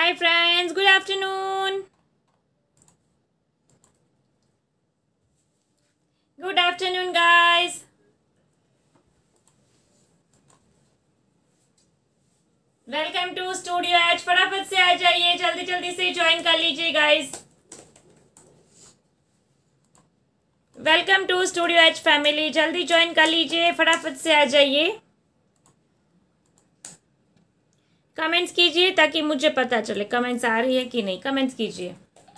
Hi friends, good afternoon. Good afternoon guys. Welcome to studio H. फटाफट से आ जाइए, जल्दी जल्दी से ज्वाइन कर लीजिए guys. Welcome to studio H family, जल्दी ज्वाइन कर लीजिए, फटाफट से आ जाइए। कमेंट्स कीजिए ताकि मुझे पता चले कमेंट्स आ रही है कि नहीं। कमेंट्स कीजिए।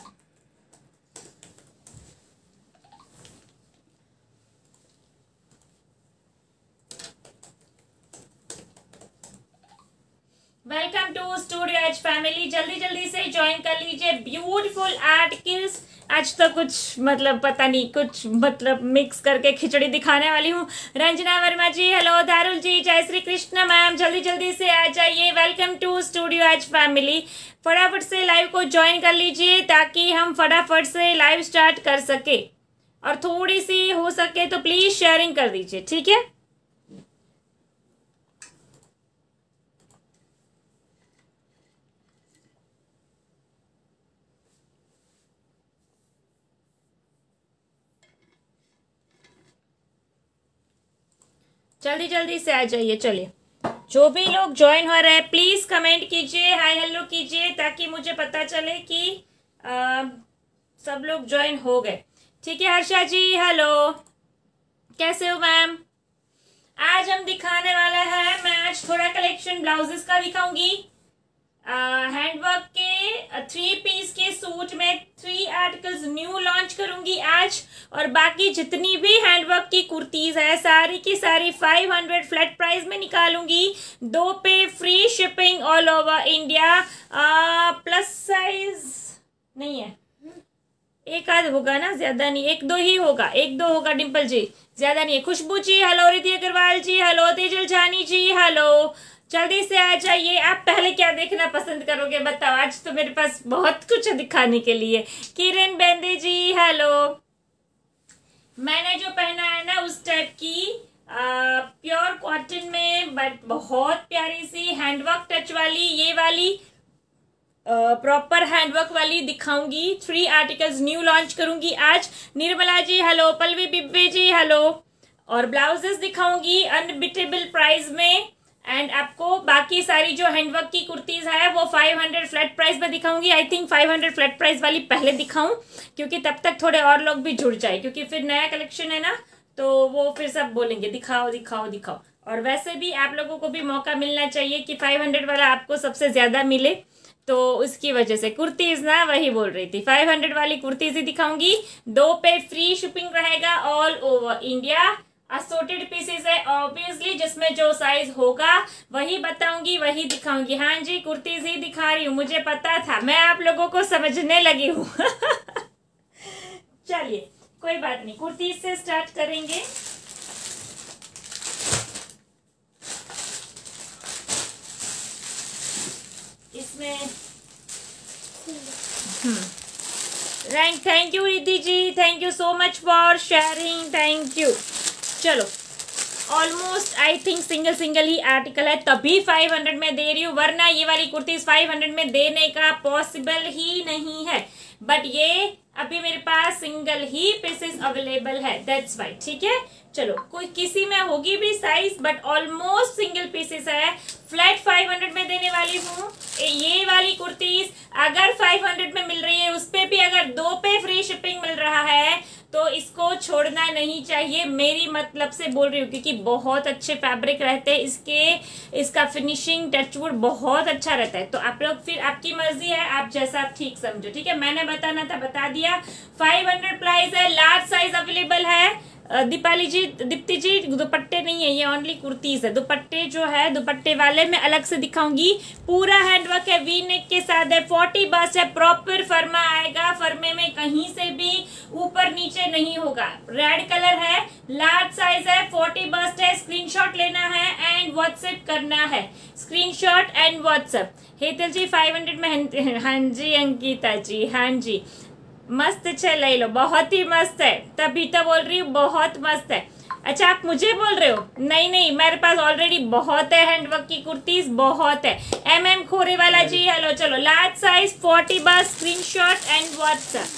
Welcome to studio H family, जल्दी जल्दी से ज्वाइन कर लीजिए। ब्यूटीफुल आर्टिकल्स, आज तो कुछ मतलब पता नहीं, कुछ मतलब मिक्स करके खिचड़ी दिखाने वाली हूँ। रंजना वर्मा जी हेलो, दारुल जी जय श्री कृष्ण मैम, जल्दी जल्दी से आ जाइए। Welcome to studio H family, फटाफट से लाइव को ज्वाइन कर लीजिए ताकि हम फटाफट से लाइव स्टार्ट कर सके। और थोड़ी सी हो सके तो प्लीज शेयरिंग कर दीजिए, ठीक है। जल्दी जल्दी से आ जाइए। चलिए, जो भी लोग ज्वाइन हो रहे हैं प्लीज कमेंट कीजिए, हाय हेलो कीजिए ताकि मुझे पता चले कि सब लोग ज्वाइन हो गए। ठीक है हर्षा जी हेलो, कैसे हो मैम। आज हम दिखाने वाला है, मैं आज थोड़ा कलेक्शन ब्लाउजेस का दिखाऊंगी। हैंडवर्क के 3 पीस के सूट में 3 आर्टिकल्स न्यू लॉन्च करूंगी आज। और बाकी जितनी भी हैंडवर्क की कुर्तीज है सारी की सारी 500 फ्लैट प्राइस में निकालूंगी। 2 पे free shipping all over India. Plus size नहीं है, एक आध होगा ना, ज्यादा नहीं, 1-2 ही होगा, 1-2 होगा। डिम्पल जी ज्यादा नहीं है। Khushboo ji hello, Riddhi Agarwal ji hello, Tejal Jani ji hello, जल्दी से आ जाइए। आप पहले क्या देखना पसंद करोगे बताओ, आज तो मेरे पास बहुत कुछ है दिखाने के लिए। किरण बेंदे जी हेलो। मैंने जो पहना है ना उस टाइप की प्योर कॉटन में, बट बहुत प्यारी सी हैंडवर्क टच वाली, ये वाली प्रॉपर हैंडवर्क वाली दिखाऊंगी। 3 आर्टिकल्स न्यू लॉन्च करूंगी आज। Nirmala ji hello, Pallavi Bibbe ji hello. और ब्लाउजेस दिखाऊंगी अनबिटेबल प्राइस में। एंड आपको बाकी सारी जो हैंडवर्क की कुर्तीज है वो 500 फ्लैट प्राइस में दिखाऊंगी। आई थिंक 500 फ्लैट प्राइस वाली पहले दिखाऊं, क्योंकि तब तक थोड़े और लोग भी जुड़ जाए, क्योंकि फिर नया कलेक्शन है ना, तो वो फिर सब बोलेंगे दिखाओ दिखाओ दिखाओ। और वैसे भी आप लोगों को भी मौका मिलना चाहिए कि 500 वाला आपको सबसे ज्यादा मिले, तो उसकी वजह से कुर्तीज ना वही बोल रही थी, 500 वाली कुर्तीज ही दिखाऊंगी। 2 पे फ्री शिपिंग रहेगा all over India. Assorted pieces है ऑब्वियसली, जिसमें जो साइज होगा वही बताऊंगी, वही दिखाऊंगी। हाँ जी, कुर्तीज ही दिखा रही हूँ, मुझे पता था, मैं आप लोगों को समझने लगी हूँ। चलिए कोई बात नहीं, कुर्तीज से स्टार्ट करेंगे। इसमें thank you Riddhi ji, thank you so much for sharing, thank you. चलो, ऑलमोस्ट आई थिंक सिंगल ही आर्टिकल है तभी 500 में दे रही हूँ, वरना ये वाली कुर्तीज 500 में देने का पॉसिबल ही नहीं है। बट ये अभी मेरे पास सिंगल ही पीसेस अवेलेबल है, दैट्स वाई। ठीक है, चलो, कोई किसी में होगी भी size, but almost single pieces है। फ्लैट 500 में देने वाली हूँ। ये वाली कुर्तीज अगर 500 में मिल रही है, उस पे भी अगर 2 पे फ्री शिपिंग मिल रहा है, तो इसको छोड़ना नहीं चाहिए, मेरी मतलब से बोल रही हूँ, क्योंकि बहुत अच्छे फैब्रिक रहते हैं इसके, इसका फिनिशिंग टचवुड बहुत अच्छा रहता है। तो आप लोग फिर आपकी मर्जी है, आप जैसा आप ठीक समझो। ठीक है, मैंने बताना था बता दिया। 500 प्राइस है, लार्ज साइज अवेलेबल है। दीपाली जी, दीप्ति जी, दुपट्टे नहीं है, ये ओनली कुर्तीज है। दुपट्टे जो है, दुपट्टे वाले मैं अलग से दिखाऊंगी। पूरा हैंडवर्क है, वी नेक के साथ है, 40 बस्ट है, प्रॉपर फर्मा आएगा, फर्मे में कहीं से भी ऊपर नीचे नहीं होगा। रेड कलर है, लार्ज साइज है, 40 बस्ट है। स्क्रीनशॉट लेना है एंड व्हाट्सएप करना है, screenshot and WhatsApp. Hetal ji 500 में, हाँ जी अंकिता जी, हाँ जी मस्त, ले लो, बहुत ही मस्त है, तभी तो बोल रही हूँ बहुत मस्त है। अच्छा आप मुझे बोल रहे हो? नहीं नहीं, मेरे पास ऑलरेडी बहुत है हैंडवर्क की कुर्तीज, बहुत है। MM खोरे वाला जी हेलो। चलो large size 40 bust screenshot and WhatsApp.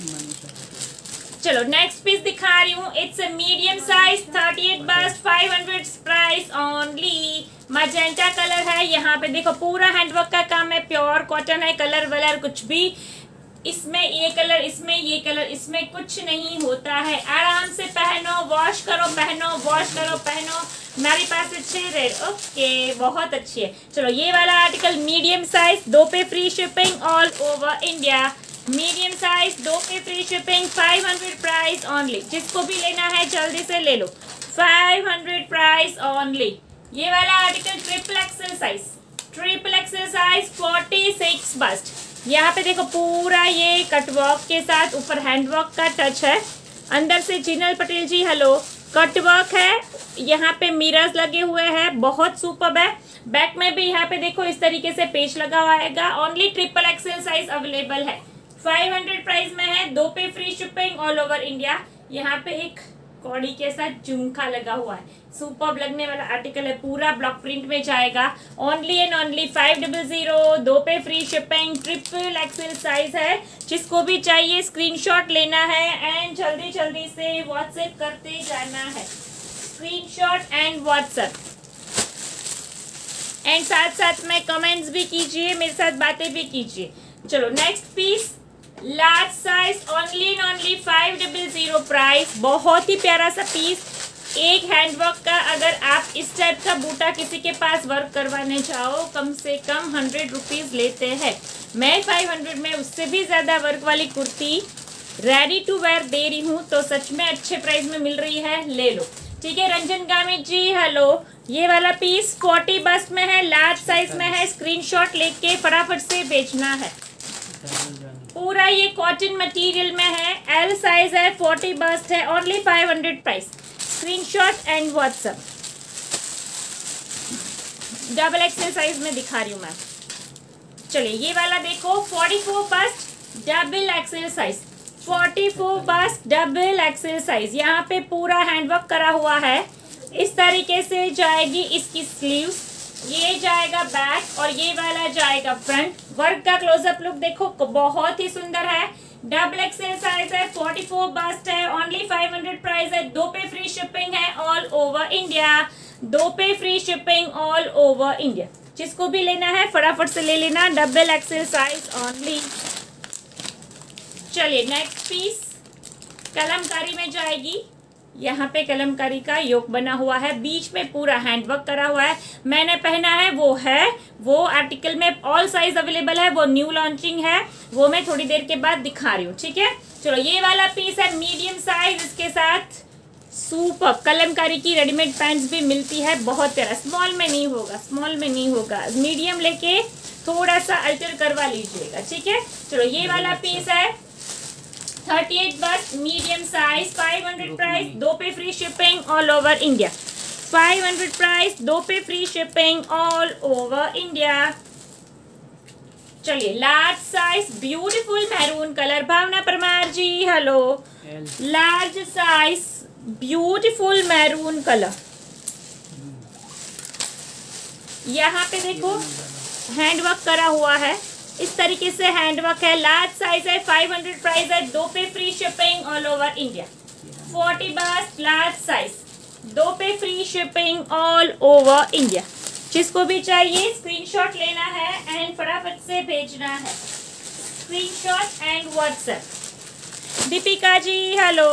चलो नेक्स्ट पीस दिखा रही हूँ। इट्स अ मीडियम साइज 38 बस 500 प्राइस ओनली। मजेंटा कलर है, यहाँ पे देखो पूरा हैंडवर्क का काम है, प्योर कॉटन है, कलर वलर कुछ भी इसमें ये कलर इसमें ये कलर इसमें कुछ नहीं होता है। आराम से पहनो, वॉश करो, पहनो, वॉश करो, पहनो। हमारे पास अच्छे रेड, ओके बहुत अच्छी है। चलो ये वाला आर्टिकल मीडियम साइज, 2 पे free shipping all over India. Medium size 2 पे फ्री शिपिंग 500 प्राइस ओनली। जिसको भी लेना है जल्दी से ले लो, 500 प्राइस ओनली। ये वाला article triple XL size 46 bust. यहाँ पे देखो पूरा ये कटवर्क के साथ ऊपर हैंडवर्क का टच है। अंदर से जिनल पटेल जी हेलो, कटवर्क है, यहाँ पे मिरर्स लगे हुए हैं, बहुत सुपर्ब है। बैक में भी यहाँ पे देखो इस तरीके से पेज लगा हुआ है। Only triple XL size available है, 500 प्राइस में है, 2 पे free shipping all over India. यहाँ पे एक कौड़ी के साथ झुमका लगा हुआ है, सुपर्ब लगने वाला आर्टिकल है, पूरा ब्लॉक प्रिंट में जाएगा। ओनली एंड ओनली 500, 2 पे free shipping, triple XL size है। जिसको भी चाहिए स्क्रीनशॉट लेना है एंड जल्दी जल्दी से व्हाट्सएप करते जाना है, स्क्रीनशॉट एंड व्हाट्सएप। एंड साथ साथ में कमेंट्स भी कीजिए, मेरे साथ बातें भी कीजिए। चलो next piece large size only and only 500 price. बहुत ही प्यारा सा पीस, एक हैंडवर्क का। अगर आप इस टाइप का बूटा किसी के पास वर्क करवाने जाओ, कम से कम 100 रुपीज लेते हैं। मैं 500 में उससे भी ज्यादा वर्क वाली कुर्ती रेडी टू वेयर दे रही हूँ, तो सच में अच्छे प्राइस में मिल रही है, ले लो। ठीक है रंजन गामित जी हेलो। ये वाला पीस 40 बस्ट में है, लार्ज साइज में है, स्क्रीनशॉट लेके फटाफट से बेचना है। पूरा ये कॉटन मटेरियल में है, एल साइज है, 40 बस्ट है, only 500 price, screenshot and WhatsApp. Double XL size में दिखा रही हूँ मैं। चलिए ये वाला देखो 44 bust double XL size, 44 bust double XL size. यहाँ पे पूरा हैंडवर्क करा हुआ है, इस तरीके से जाएगी इसकी स्लीव्स, ये जाएगा बैक और ये वाला जाएगा फ्रंट। वर्क का क्लोजअप लुक देखो, बहुत ही सुंदर है। डबल एक्सेल साइज है, 44 बस्ट है, ओनली 500 प्राइस है, 2 पे फ्री शिपिंग है ऑल ओवर इंडिया, 2 पे free shipping all over India. जिसको भी लेना है फटाफट से ले लेना, डबल एक्सेल साइज ओनली। चलिए नेक्स्ट पीस कलमकारी में जाएगी। यहाँ पे कलमकारी का योग बना हुआ है, बीच में पूरा हैंडवर्क करा हुआ है। मैंने पहना है वो आर्टिकल में ऑल साइज अवेलेबल है, वो न्यू लॉन्चिंग है, वो मैं थोड़ी देर के बाद दिखा रही हूँ। ठीक है चलो ये वाला पीस है मीडियम साइज, इसके साथ सुपर कलमकारी की रेडीमेड पैंट्स भी मिलती है, बहुत प्यारा। स्मॉल में नहीं होगा, मीडियम लेके थोड़ा सा अल्टर करवा लीजिएगा। ठीक है चलो ये वाला पीस है 38 बस मीडियम साइज, 500 प्राइस, 2 पे free shipping all over India, 500 price, 2 पे free shipping all over India. चलिए large size beautiful maroon colour, Bhavna Parmar ji hello. Large size beautiful maroon colour, यहाँ पे देखो हैंडवर्क करा हुआ है, इस तरीके से हैंडवर्क है। लार्ज साइज है, 500 प्राइस है, 2 पे free shipping all over India, 40 bust large size, 2 पे free shipping all over India. जिसको भी चाहिए स्क्रीनशॉट लेना है एंड फटाफट से भेजना है, screenshot and WhatsApp. Deepika ji hello.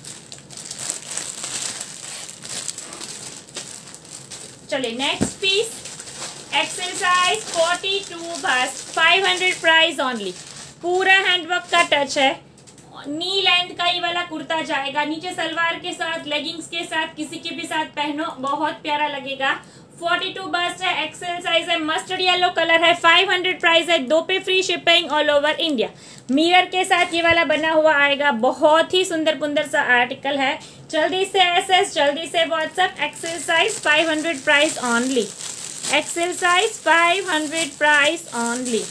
चलिए next piece XL size 42 bust, 500 price only. पूरा हैंडवर्क का टच है, नी लेंथ का ये वाला कुर्ता जाएगा, नीचे सलवार के साथ लेगिंग्स के साथ किसी के भी साथ पहनो बहुत प्यारा लगेगा। 42 बस है, एक्सेल साइज है, मस्टर्ड येलो कलर है, 500 प्राइस है, 2 पे free shipping all over India. Mirror के साथ ये वाला बना हुआ आएगा, बहुत ही सुंदर पुंदर सा आर्टिकल है। जल्दी से एसएस, जल्दी से WhatsApp. XL size 500 price only, XL size 500 price only.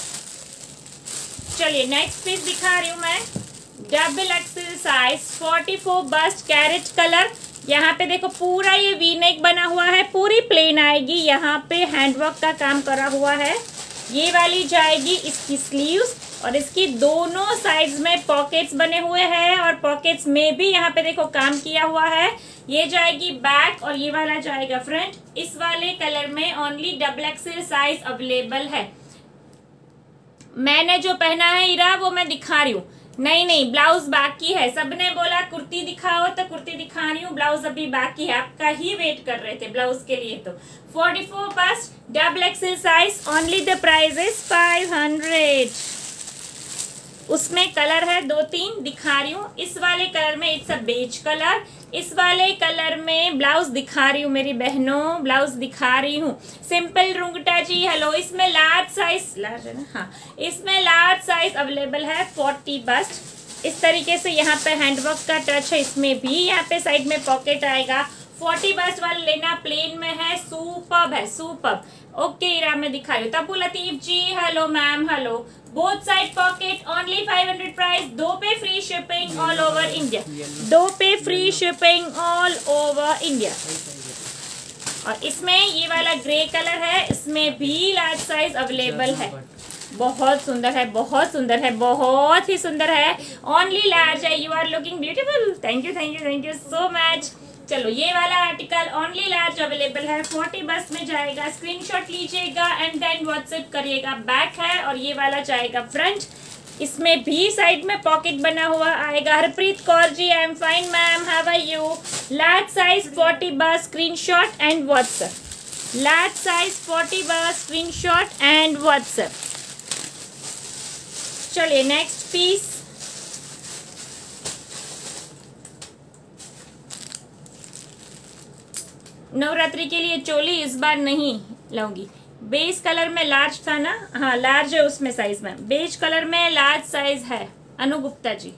चलिए नेक्स्ट पीस दिखा रही हूँ मैं, double XL size 44 bust carrot colour, यहाँ पे देखो पूरा ये वी नेक बना हुआ है, पूरी प्लेन आएगी, यहाँ पे हैंडवर्क का काम करा हुआ है। ये वाली जाएगी इसकी स्लीव्स और इसकी दोनों साइड्स में पॉकेट्स बने हुए हैं और पॉकेट्स में भी यहाँ पे देखो काम किया हुआ है। ये जाएगी बैक और ये वाला जाएगा फ्रंट। इस वाले कलर में only double XL size available है। मैंने जो पहना है हीरा वो मैं दिखा रही हूँ, नहीं ब्लाउज बाकी है। सबने बोला कुर्ती दिखाओ तो कुर्ती दिखा रही हूँ, ब्लाउज अभी बाकी है, आपका ही वेट कर रहे थे ब्लाउज के लिए। तो 44 bust double XL size, only the price is 500। उसमें कलर है 2-3 दिखा रही हूँ। इस वाले कलर में इट्स अ बेज कलर, इस वाले कलर में ब्लाउज दिखा रही हूँ मेरी बहनों, ब्लाउज दिखा रही हूँ। Simple Rungta ji hello. इसमें लार्ज साइज, लार्ज है ना, हाँ, इसमें लार्ज साइज अवेलेबल है 40 बस्ट। इस तरीके से यहाँ पे हैंडवर्क का टच है, इसमें भी यहाँ पे साइड में पॉकेट आएगा। 40 बस्ट वाला लेना, प्लेन में है, सुपर्ब है, सुपर्ब। ओके इरा मैं दिखा रही हूँ। Tabbu Latif ji hello ma'am, hello. Both side pocket, only 500 price, 2 पे free shipping all over India, 2 पे free shipping all over India. और इसमें ये वाला ग्रे कलर है, इसमें भी लार्ज साइज अवेलेबल है। बहुत सुंदर है, बहुत सुंदर है, बहुत ही सुंदर है। ओनली लार्ज है। You are looking beautiful, thank you so much. चलो ये वाला आर्टिकल ओनली लार्ज अवेलेबल है, 40 बस में जाएगा। स्क्रीनशॉट लीजिएगा एंड देन व्हाट्सएप करिएगा। बैक है और ये वाला जाएगा फ्रंट। इसमें भी साइड में पॉकेट बना हुआ आएगा। Harpreet Kaur ji I am fine ma'am, how are you. Large size 40 bust, screenshot and WhatsApp. Large size 40 bust, screenshot and WhatsApp. चलिए नेक्स्ट पीस। नवरात्रि के लिए चोली इस बार नहीं लाऊंगी। बेज कलर में लार्ज था ना, हाँ लार्ज है उसमें साइज में। बेज कलर में लार्ज साइज है अनु गुप्ता जी।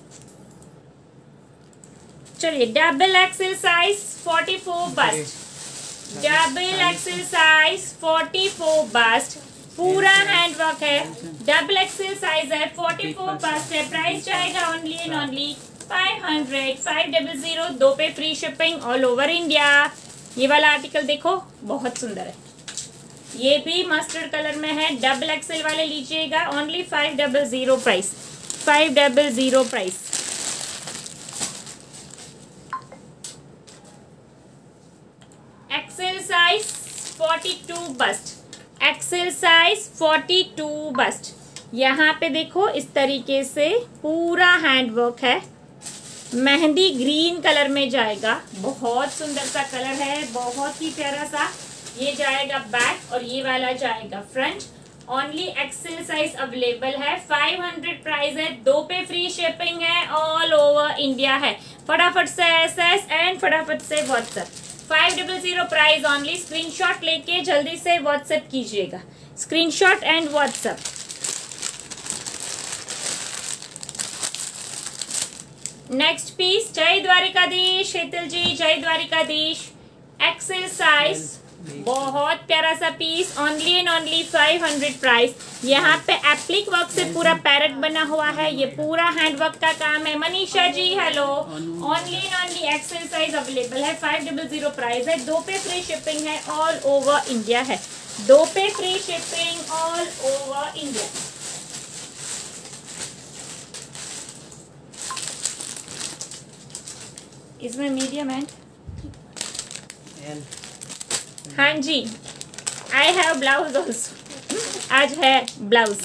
चलिए double XL size 44 bust, double XL size 44 bast, पूरा हैंडवर्क है। डबल एक्सेल साइज है, 44 बस्ट है। प्राइस जाएगा ओनली एंड ओनली 500, 500, 2 पे free shipping all over India. ये वाला आर्टिकल देखो बहुत सुंदर है, ये भी मस्टर्ड कलर में है। डबल एक्सेल वाले लीजिएगा, only 500 price, 500 price. XL size 42 bust, XL size 42 bust. यहाँ पे देखो इस तरीके से पूरा हैंडवर्क है, मेहंदी ग्रीन कलर में जाएगा। बहुत सुंदर सा कलर है, बहुत ही प्यारा सा। ये जाएगा बैक और ये वाला जाएगा front. Only XL size available है, 500 प्राइस है, 2 पे फ्री शिपिंग है, ऑल ओवर इंडिया है। फटाफट से एसएस एंड फटाफट से व्हाट्सएप। 500 price only. स्क्रीनशॉट लेके जल्दी से व्हाट्सएप कीजिएगा, screenshot and WhatsApp. Next piece, जय द्वारिकाधीश शीतल जी, जय द्वारिकाधीश। एक्सेल साइज, बहुत प्यारा सा piece, only and only 500 price. यहाँ पे एप्लिक वर्क से पूरा पैरेट बना हुआ है, ये पूरा हैंडवर्क का काम है। Manisha ji hello. Only and only XL size available है, 500 प्राइस है, 2 पे फ्री शिपिंग है, ऑल ओवर इंडिया है। 2 पे free shipping all over India. इसमें मीडियम है, हाँ जी। आई हैव ब्लाउज ऑल्सो, आज है ब्लाउज।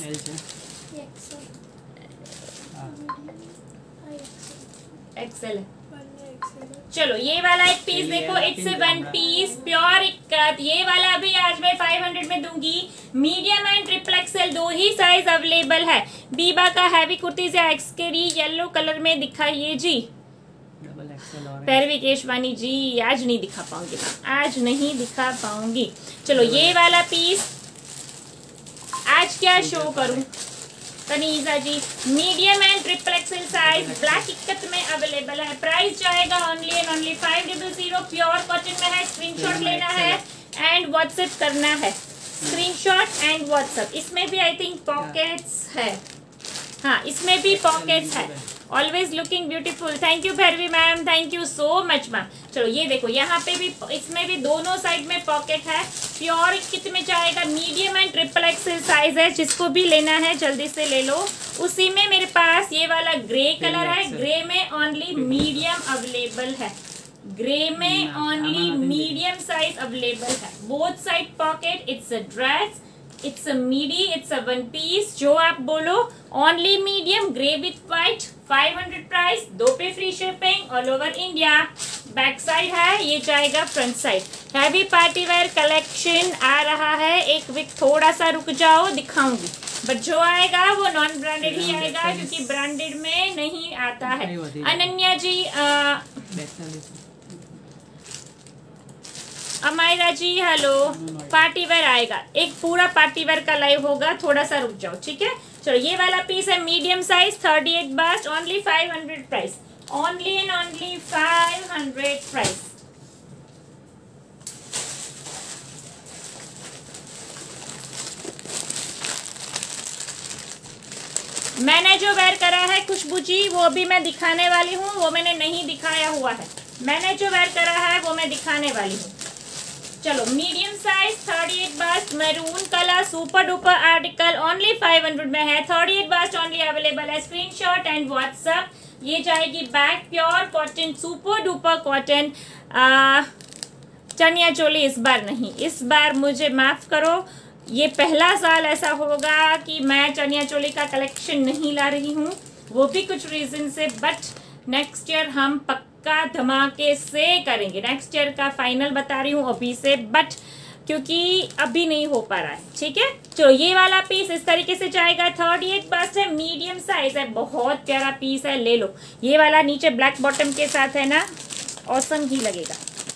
एक्सेल है। चलो ये वाला एक पीस देखो, it's a 1 piece pure ikat. ये वाला भी आज मैं 500 में दूंगी। मीडियम एंड ट्रिपल एक्सेल 2 ही साइज अवेलेबल है। बीबा का हैवी कुर्तीज या एक्सकेरी येलो कलर में दिखाइए जी। पैरवी केशवानी जी आज नहीं दिखा पाऊंगी मैम, आज नहीं दिखा पाऊंगी। चलो ये वाला पीस आज क्या शो करूं। Taneja ji, medium and triple XL size black ikat में अवेलेबल है। प्राइस जाएगा only and only 500। Pure cotton में है, स्क्रीनशॉट लेना है एंड व्हाट्सएप करना है, स्क्रीनशॉट एंड व्हाट्सएप। इसमें भी आई थिंक पॉकेट्स है, हाँ इसमें भी पॉकेट्स है। Always looking beautiful. Thank you Bhairavi ma'am, thank you so much ma'am. चलो ये देखो यहाँ पे भी, इसमें भी दोनों साइड में पॉकेट है। प्योर कितने में जाएगा, medium and triple XL size है, जिसको भी लेना है जल्दी से ले लो। उसी में मेरे पास ये वाला ग्रे कलर है, ग्रे में ओनली मीडियम अवेलेबल है, ग्रे में ओनली मीडियम साइज अवेलेबल है। Both side pocket, it's a dress, it's a midi, it's a one piece, जो आप बोलो। Only medium, grey with white, 500 price, 2 पे free shipping all over India. Back side है, ये जाएगा front side. Heavy party wear collection आ रहा है, एक वीक थोड़ा सा रुक जाओ, दिखाऊंगी। बट जो आएगा वो नॉन ब्रांडेड ही आएगा, क्योंकि ब्रांडेड में नहीं आता है। Ananya ji, Amayra ji hello. Party wear आएगा, एक पूरा पार्टी वेयर का लाइव होगा, थोड़ा सा रुक जाओ, ठीक है। चलो ये वाला पीस है medium size, 38 bust, only 500 price, only and only 500 price. मैंने जो वेयर करा है खुशबू जी, वो भी मैं दिखाने वाली हूँ, वो मैंने नहीं दिखाया हुआ है। मैंने जो वेयर करा है वो मैं दिखाने वाली हूँ। चलो medium size, 38 bust, maroon colour, super duper article, only 500 में है। 38 बास्ट ओनली अवेलेबल है, स्क्रीनशॉट एंड व्हाट्सएप। ये जाएगी back, pure cotton, super duper cotton. Chaniya choli इस बार नहीं, इस बार मुझे माफ करो, ये पहला साल ऐसा होगा कि मैं चनिया चोली का कलेक्शन नहीं ला रही हूँ, वो भी कुछ रीजन से। बट नेक्स्ट ईयर हम पक्का धमाके से करेंगे, नेक्स्ट ईयर का फाइनल बता रही हूँ अभी से, बट क्योंकि अभी नहीं हो पा रहा है, ठीक है। चलो ये वाला पीस इस तरीके से जाएगा, 38 बस है, मीडियम साइज है, बहुत प्यारा पीस है, ले लो। ये वाला नीचे ब्लैक बॉटम के साथ है ना, ऑसम ही लगेगा।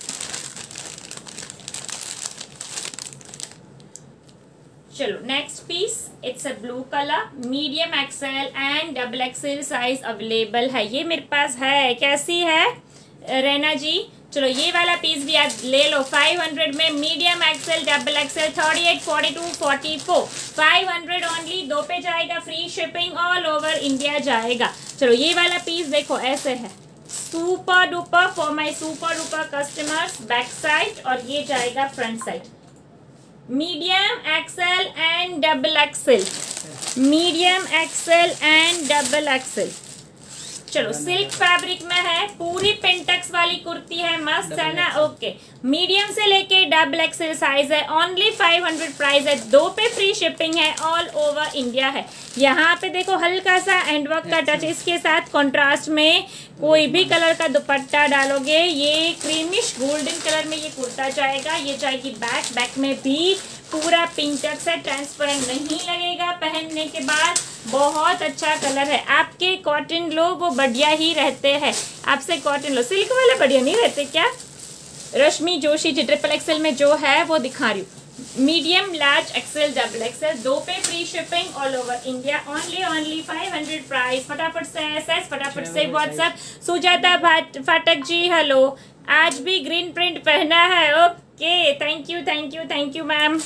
चलो next piece, it's a blue colour, medium XL and double XL size available है। ये मेरे पास है, कैसी है रैना जी। चलो ये वाला पीस भी आप ले लो, 500 में, medium XL, double XL, 38, 42, 44, 500 only, 2 पे जाएगा free shipping, all over India जाएगा। चलो ये वाला पीस देखो ऐसे है, super duper for my super duper customers, back side, और ये जाएगा front side. Medium XL and double XL, medium XL and double XL. चलो सिल्क फैब्रिक में है, पूरी पेंटक्स वाली कुर्ती है, मस्त है ना। ओके, मीडियम से लेके डबल एक्सेल साइज है, ओनली 500 प्राइस है, 2 पे फ्री शिपिंग है, ऑल ओवर इंडिया है। यहाँ पे देखो हल्का सा एंडवर्क का टच, इसके साथ कॉन्ट्रास्ट में कोई भी कलर का दुपट्टा डालोगे, ये क्रीमिश गोल्डन कलर में ये कुर्ता जाएगा। ये जाएगी बैक, बैक में भी पूरा पिंटक्स है, ट्रांसपेरेंट नहीं लगेगा पहनने के बाद, बहुत अच्छा कलर है। आपके कॉटन लो वो बढ़िया ही रहते हैं, आपसे कॉटन लो, सिल्क वाले बढ़िया नहीं रहते क्या। रश्मि जोशी जी, ट्रिपल एक्सेल में जो है वो दिखा रही हूँ, medium, large, XL, double XL, 2 पे free shipping all over India, only 500 price. फटाफट से एसएस, फटाफट से व्हाट्सएप। सुजाता फाटक जी हेलो, आज भी ग्रीन प्रिंट पहना है, okay, thank you thank you thank you ma'am.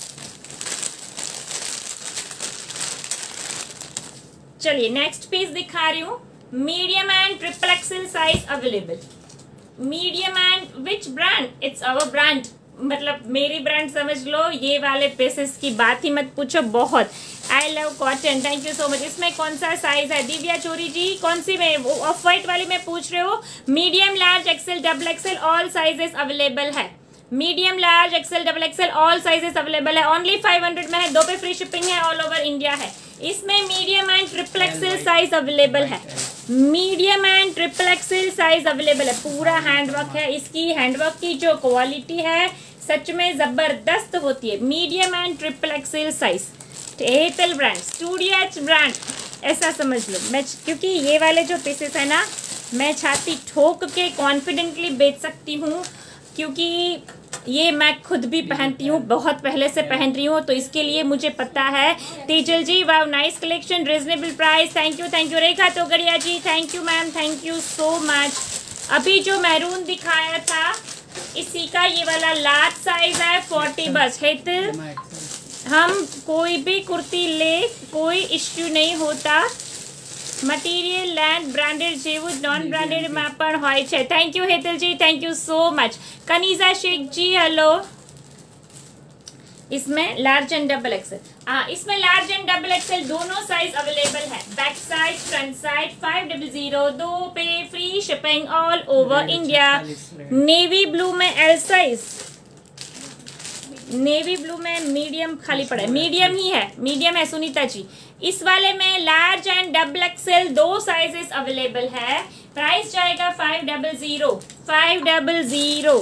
चलिए नेक्स्ट पीस दिखा रही हूँ, medium and triple XL size available. Medium and which brand, it's our brand, मतलब मेरी ब्रांड समझ लो। ये वाले पीसेस की बात ही मत पूछो, बहुत I love cotton, thank you so much. इसमें कौन सा साइज है दिव्या चोरी जी, कौन सी में, वो ऑफ वाइट वाली में पूछ रहे हो। Medium, large, XL, double XL, all sizes available है। Medium, large, XL, double XL, all sizes available है, ओनली 500 में है, 2 पे फ्री शिपिंग है, ऑल ओवर इंडिया है। इसमें medium and triple XL size available है, medium and triple XL size available है। पूरा हैंडवर्क है, इसकी हैंडवर्क की जो क्वालिटी है सच में जबरदस्त होती है। Medium and triple XL size, Airtel brand, studio brand, ऐसा समझ लो। मैं क्योंकि ये वाले जो पीसेस है ना, मैं छाती ठोक के कॉन्फिडेंटली बेच सकती हूँ, क्योंकि ये मैं खुद भी पहनती हूँ, बहुत पहले से पहन रही हूँ, तो इसके लिए मुझे पता है। Tejal ji, wow nice collection, reasonable price, thank you. Rekha Togadia ji, thank you ma'am, thank you so much. अभी जो मैरून दिखाया था इसी का ये वाला लार्ज साइज है, 40 बस है, हम कोई भी कुर्ती ले, कोई इश्यू नहीं होता। મટીરિયલ લેન્ડ બ્રાન્ડેડ જેવું જ નોન બ્રાન્ડેડમાં પણ હોય છે. Thank you Hetalji, thank you so much. Kaneeja Sheikh ji hello. इसमें लार्ज एंड डबल एक्सेल, हाँ इसमें लार्ज एंड डबल एक्सेल दोनों साइज अवेलेबल है. बैक साइड फ्रंट साइड 500, 2 पे free shipping all over India. Navy blue में एल साइज, नेवी ब्लू में medium खाली पड़ा है, मीडियम ही है, मीडियम है सुनीता जी. इस वाले में लार्ज एंड डबल एक्सेल दो साइजेस अवेलेबल है. प्राइस जाएगा 500, 500.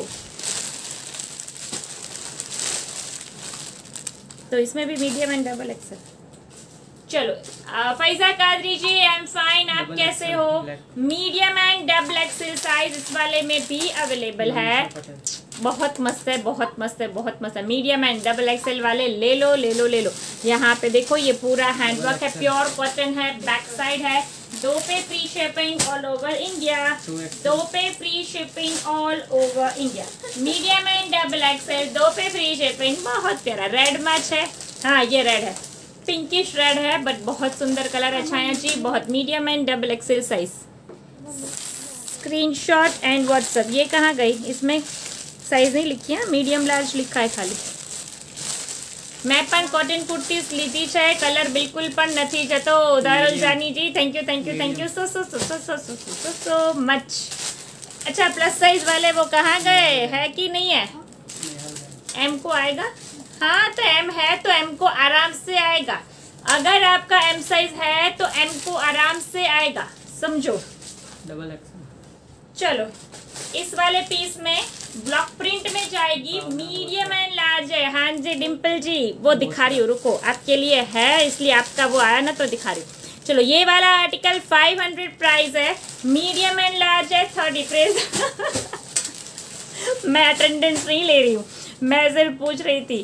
तो इसमें भी मीडियम एंड डबल एक्सेल. चलो Faiza Qadri ji, I am fine, आप कैसे हो? Medium and double XL size इस वाले में भी अवेलेबल है. बहुत मस्त है, बहुत मस्त है, बहुत मस्त है. मीडियम एंड डबल एक्सेल वाले ले लो, ले लो, ले लो. यहाँ पे देखो ये पूरा हैंडवर्क है, प्योर कॉटन है. बैक साइड है, 2 पे free shipping all over India, 2 पे free shipping all over India. Medium and double XL 2 पे फ्री शिपिंग. बहुत प्यारा रेड मैच है, हाँ ये रेड है, पिंकिश रेड है, बट बहुत सुंदर कलर है. छाया जी बहुत. Medium and double XL size. Screenshot and WhatsApp. ये कहाँ गई? इसमें साइज नहीं लिखी है, मीडियम लार्ज लिखा है खाली. मैं पण कॉटन कुर्तीज લીધી છે, કલર બિલકુલ પણ નથી જતો. ઉદાહરણ Jani ji, thank you, thank you, thank you so much. अच्छा प्लस साइज वाले वो कहाँ गए, है कि नहीं है? एम को आएगा, हाँ तो एम है तो एम को आराम से आएगा. अगर आपका एम साइज है तो एम को आराम से आएगा, समझो. Double XL. चलो इस वाले पीस में ब्लॉक प्रिंट में जाएगी, मीडियम एंड लार्ज है. हाँ जी डिम्पल जी, वो दिखा रही हूँ, रुको आपके लिए है, इसलिए आपका वो आया ना तो दिखा रही हूँ. चलो ये वाला आर्टिकल 500 प्राइस है, मीडियम एंड लार्ज है 30 प्राइस. मैं अटेंडेंस नहीं ले रही हूँ, मैं सिर्फ पूछ रही थी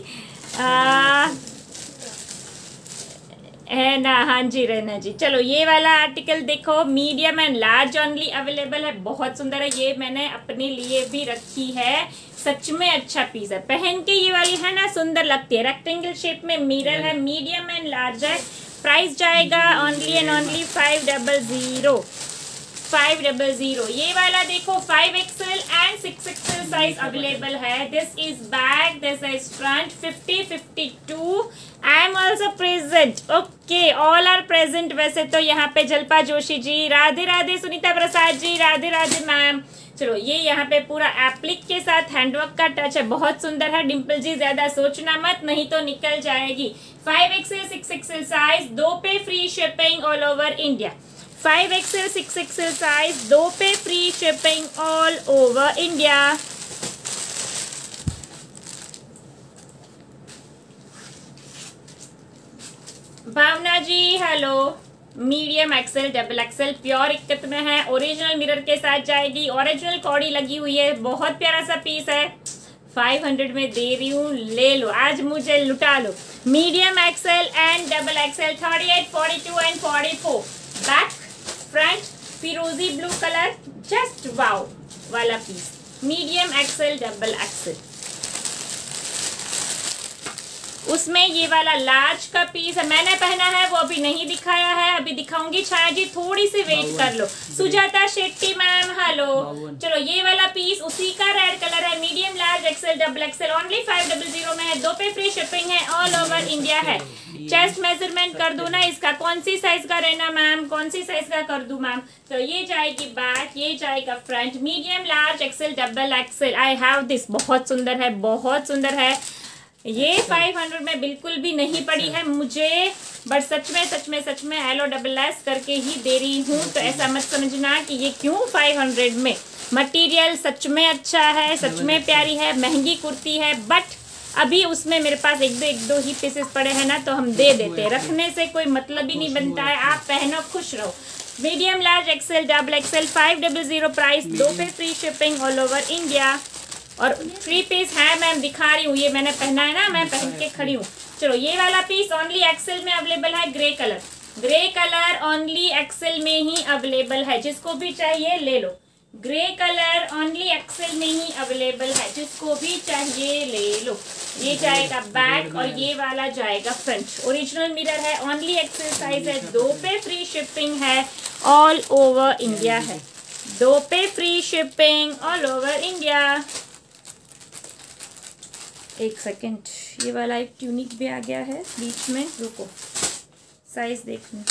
है ना. हाँ जी रहना जी. चलो ये वाला आर्टिकल देखो, medium and large only available है. बहुत सुंदर है, ये मैंने अपने लिए भी रखी है. सच में अच्छा पीस है, पहन के ये वाली है ना सुंदर लगती है. रेक्टेंगल शेप में मिरर है, मीडियम एंड लार्ज है. प्राइस जाएगा ओनली एंड ओनली 500, 500. ये वाला देखो 5XL and 6XL size available है. This is back, this is front. 50, 52. I am also present. Okay all are present. वैसे तो यहाँ पे जल्पा जोशी जी, राधे राधे. सुनीता प्रसाद जी राधे राधे मैम. चलो ये यहाँ पे पूरा एप्लिक के साथ हैंडवर्क का टच है, बहुत सुंदर है. डिम्पल जी ज्यादा सोचना मत, नहीं तो निकल जाएगी. 5XL 6XL साइज, 2 पे free shipping all over India. 5XL 6XL size, 2 पे free shipping all over India. Bhavna ji hello. Medium XL double XL pure ikat में है, ओरिजिनल मिरर के साथ जाएगी. ओरिजिनल कॉडी लगी हुई है, बहुत प्यारा सा पीस है. 500 में दे रही हूँ, ले लो आज, मुझे लुटा लो. Medium XL and double XL 38, 42 and 44. Back front फिरोजी ब्लू कलर, जस्ट वाओ वाला piece. Medium XL double XL. उसमें ये वाला लार्ज का पीस है, मैंने पहना है, वो अभी नहीं दिखाया है, अभी दिखाऊंगी. छाया जी थोड़ी सी वेट कर लो. Sujata Shetty ma'am hello. चलो ये वाला पीस उसी का रेड कलर है, medium large XL double XL only 500 में है. 2 पे फ्री शिपिंग है, ऑल ओवर इंडिया है. चेस्ट मेजरमेंट कर दो ना इसका, कौन सी साइज का रहना मैम, कौन सी साइज का कर दूं मैम. तो ये जाएगी बैक, ये जाएगा front. Medium large XL double XL. I have this, बहुत सुंदर है, बहुत सुंदर है. ये 500 में बिल्कुल भी नहीं पड़ी है मुझे, बट सच में LOSS करके ही दे रही हूँ. तो ऐसा मत समझना कि ये क्यों 500 में. मटेरियल सच में अच्छा है, सच में प्यारी है, महंगी कुर्ती है, बट अभी उसमें मेरे पास एक दो ही पीसेस पड़े हैं ना, तो हम दे देते हैं. रखने से कोई मतलब ही नहीं बनता है. आप पहनो खुश रहो. Medium large XL double XL 500 price, 2 पे free shipping all over India. और फ्री पीस है मैम, दिखा रही हूँ, ये मैंने पहना है ना, मैं पहन के खड़ी हूँ. चलो ये वाला पीस ओनली एक्सेल में अवेलेबल है. ग्रे कलर ओनली एक्सेल में ही अवेलेबल है, जिसको भी चाहिए ले लो. ग्रे कलर ओनली एक्सेल में ही अवेलेबल है, जिसको भी चाहिए ले लो। ये जाएगा बैक और ये वाला जाएगा फ्रंट। ओरिजिनल मिरर है, ओनली एक्सेल साइज है, 2 पे फ्री शिपिंग है, ऑल ओवर इंडिया है, 2 पे free shipping all over India. एक सेकेंड, ये वाला एक ट्यूनिक भी आ गया है बीच में, रुको साइज देखने।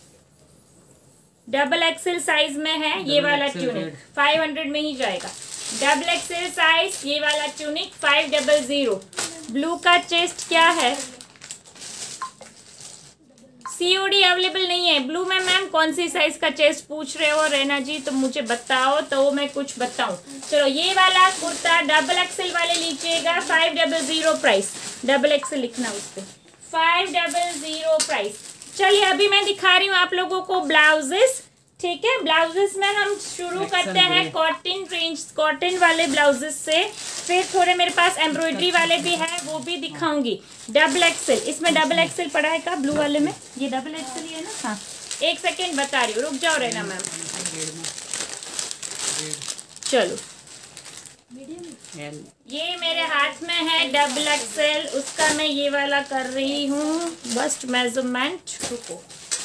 डबल एक्सेल साइज में है ये वाला ट्यूनिक, 500 में ही जाएगा। डबल एक्सेल साइज ये वाला ट्यूनिक 500। ब्लू का चेस्ट क्या है, सीओडी अवेलेबल नहीं है। ब्लू में मैम कौन सी साइज का चेस्ट पूछ रहे हो रैना जी, तो मुझे बताओ तो मैं कुछ बताऊं। चलो ये वाला कुर्ता डबल एक्सेल वाले लीजिएगा, 500 प्राइस, डबल एक्सेल लिखना उस पर, 500 प्राइस। चलिए अभी मैं दिखा रही हूँ आप लोगों को ब्लाउजेस, ठीक है। ब्लाउजेस में हम शुरू करते हैं कॉटन रेंज, कॉटन वाले ब्लाउजेस से, फिर थोड़े मेरे पास एम्ब्रॉयडरी वाले भी है, वो भी दिखाऊंगी। डबल एक्सेल, इसमें डबल एक्सेल पड़ा है का ब्लू वाले में, ये डबल एक्सेल ही है ना। हाँ एक सेकेंड बता रही हूँ, रुक जाओ रहना मैम। चलो ये मेरे हाथ में है डबल एक्सेल, उसका मैं ये वाला कर रही हूँ बस्ट मेजरमेंट। रुको,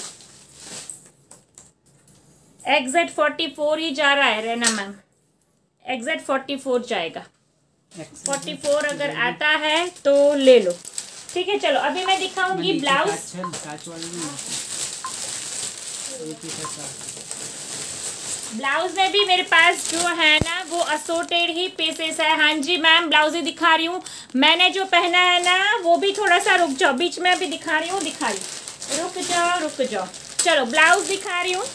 एग्जैक्ट 44 ही जा रहा है रहना मैम, एग्जैक्ट 44 जाएगा। 44 अगर आता है तो ले लो, ठीक है। चलो अभी मैं दिखाऊंगी ब्लाउज। ब्लाउज में भी मेरे पास जो है ना वो असोर्टेड ही पीसेस है। हाँ जी मैम, ब्लाउज ही दिखा रही हूँ। मैंने जो पहना है ना वो भी, थोड़ा सा रुक जाओ, बीच में अभी दिखा रही हूँ, रुक जाओ। चलो ब्लाउज दिखा रही हूँ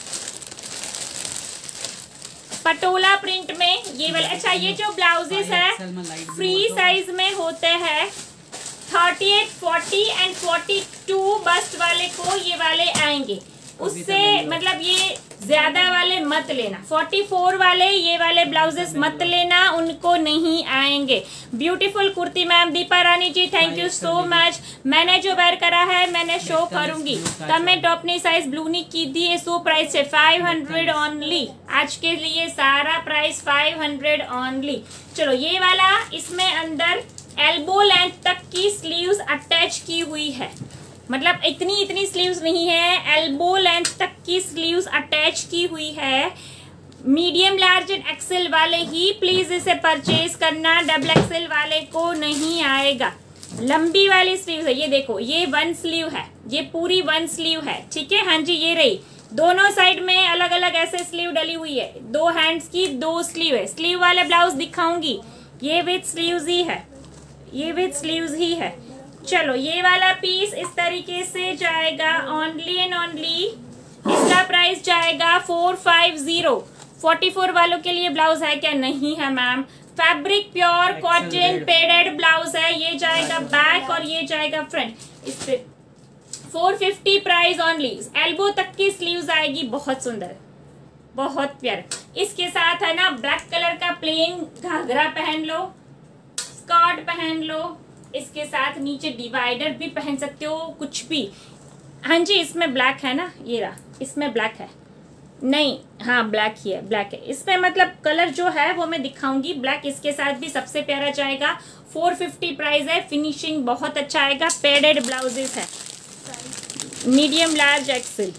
पटोला प्रिंट में ये वाले। अच्छा ये जो ब्लाउजेस है फ्री साइज में होते हैं, 38, 40 एंड 42 बस्ट वाले को ये वाले आएंगे, उससे मतलब ये ज्यादा वाले मत लेना। 44 वाले ये वाले ब्लाउजेस मत लेना, उनको नहीं आएंगे। Beautiful kurti ma'am Deepa Rani ji, thank you so much. मैंने जो वेयर करा है मैंने शो करूंगी, तब मैं टॉप ने साइज ब्लू नहीं की दी है। सो प्राइस है 500 ओनली, आज के लिए सारा प्राइस 500 ओनली। चलो ये वाला, इसमें अंदर एल्बो लेंथ तक की स्लीव्स अटैच की हुई है, मतलब इतनी स्लीव्स नहीं है, एल्बो लेंथ तक की स्लीव्स अटैच की हुई है। मीडियम लार्ज एंड एक्सेल वाले ही प्लीज इसे परचेज करना, डबल एक्सेल वाले को नहीं आएगा। लंबी वाली स्लीव है, ये देखो ये 1 स्लीव है, ये पूरी 1 स्लीव है, ठीक है। हाँ जी ये रही, दोनों साइड में अलग अलग ऐसे स्लीव डली हुई है, 2 हैंड्स की 2 स्लीव है। स्लीव वाले ब्लाउज दिखाऊंगी, ये विथ स्लीव्स ही है, ये विथ स्लीव्स ही है। चलो ये वाला पीस इस तरीके से जाएगा, ओनली एंड ओनली इसका प्राइस जाएगा 450। 44 वालों के लिए ब्लाउज है क्या? नहीं है ma'am. Fabric pure cotton padded blouse है, ये जाएगा बैक और ये जाएगा फ्रंट। इस पे 450 प्राइस ओनली। एल्बो तक की स्लीव्स आएगी, बहुत सुंदर, बहुत प्यारा। इसके साथ है ना ब्लैक कलर का प्लेन घाघरा पहन लो, स्कर्ट पहन लो, इसके साथ नीचे डिवाइडर भी पहन सकते हो, कुछ भी। हाँ जी इसमें ब्लैक है ना, ये रहा, इसमें ब्लैक है नहीं, हाँ ब्लैक ही है, ब्लैक है इसमें, मतलब कलर जो है वो मैं दिखाऊंगी। ब्लैक इसके साथ भी सबसे प्यारा जाएगा, 450 प्राइस है। फिनिशिंग बहुत अच्छा आएगा, पेडेड ब्लाउजेस है, मीडियम लार्ज एक्सेल।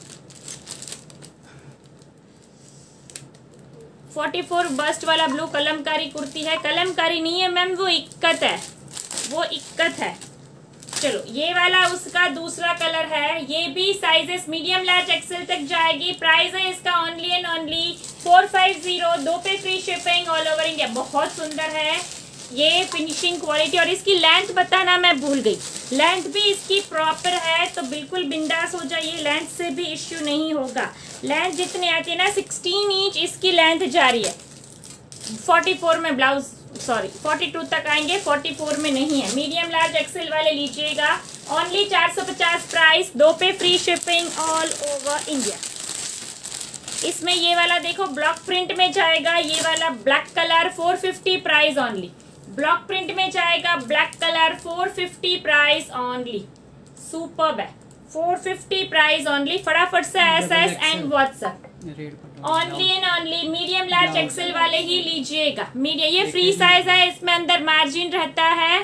44 बस्ट वाला ब्लू कलमकारी कुर्ती है, कलमकारी नहीं है मैम, वो इक्कत है, वो इक्कत है। चलो ये वाला उसका दूसरा कलर है, ये भी साइजेस मीडियम लार्ज एक्सेल तक जाएगी। प्राइस है इसका ओनली एंड ओनली 450, 2 पे free shipping all over India. बहुत सुंदर है ये फिनिशिंग क्वालिटी, और इसकी लेंथ बताना मैं भूल गई, लेंथ भी इसकी प्रॉपर है, तो बिल्कुल बिंदास हो जाइए, लेंथ से भी इश्यू नहीं होगा। लेंथ जितनी आती है ना 16 इंच इसकी लेंथ जा रही है। 44 में ब्लाउज, सॉरी 42 तक आएंगे, 44 में नहीं है। मीडियम लार्ज एक्सेल वाले लीजिएगा, ओनली 450 प्राइस, 2 पे free shipping all over India. इसमें ये वाला देखो ब्लॉक प्रिंट में जाएगा, ये वाला black colour 450 price only. Block print में जाएगा black colour 450 price only, superb है, 450 प्राइस ओनली। फटाफट से SS and WhatsApp. Only and only medium large XL वाले ही लीजिएगा। मीडियम ये फ्री साइज है, इसमें अंदर मार्जिन रहता है।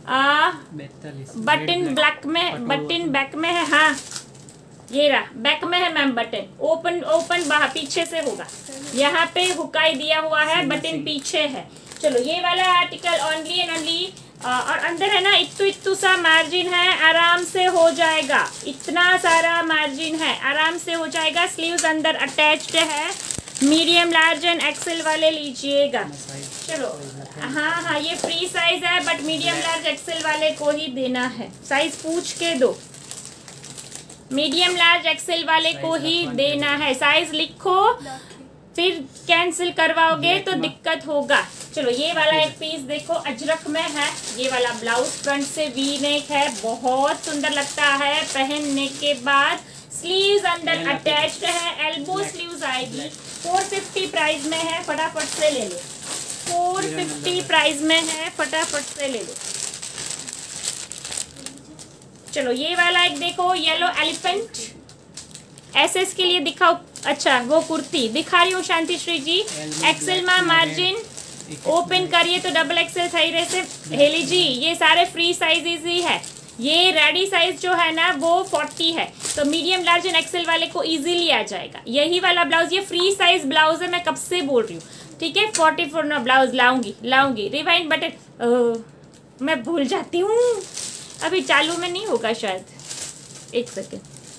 बटन ब्लैक में, बटन बैक में है। हाँ ये रहा, बैक में है मैम बटन। ओपन ओपन बाहर पीछे से होगा, यहाँ पे हुकाई दिया हुआ है, बटन पीछे है। चलो ये वाला आर्टिकल ओनली एंड ओनली, और अंदर है ना इत्तू सा मार्जिन है, आराम से हो जाएगा। इतना सारा मार्जिन है, आराम से हो जाएगा। स्लीव्स अंदर अटैच्ड है। मीडियम लार्ज एंड एक्सेल वाले लीजिएगा। चलो हाँ ये फ्री साइज है, बट मीडियम लार्ज एक्सेल वाले को ही देना है। साइज पूछ के दो, मीडियम लार्ज एक्सेल वाले को ही देना है। साइज लिखो, फिर कैंसिल करवाओगे तो दिक्कत होगा। चलो ये वाला एक पीस देखो, अजरक में है। ये वाला ब्लाउज फ्रंट से वी नेक है, बहुत सुंदर लगता है पहनने के बाद। स्लीव्स अंदर अटैच्ड है, एल्बो स्लीव्स आएगी। 450 प्राइस में है, फटाफट से ले लो। 450 प्राइस में है, फटाफट से ले लो। चलो ये वाला एक देखो, येलो एलिफेंट, एसएस के लिए दिखाओ। अच्छा वो कुर्ती दिखा रही हूँ शांति श्री जी। एक्सेल में मार्जिन ओपन करिए तो डबल एक्सेल सही रहे से। हेली जी ये सारे फ्री साइजेस ही है। ये रेडी साइज जो है ना वो 40 है, तो मीडियम लार्ज एंड एक्सेल वाले को इजीली आ जाएगा। यही वाला ब्लाउज, ये फ्री साइज ब्लाउज है, मैं कब से बोल रही हूँ। ठीक है 44 ना ब्लाउज लाऊंगी। रिवाइंड बटन मैं भूल जाती हूँ, अभी चालू में नहीं होगा शायद, एक सेकेंड।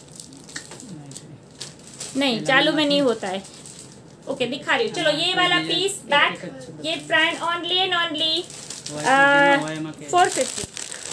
नहीं चालू में नहीं होता है। ओके दिखा रही हूँ। चलो ये वाला पीस बैक, ये front only and only 450।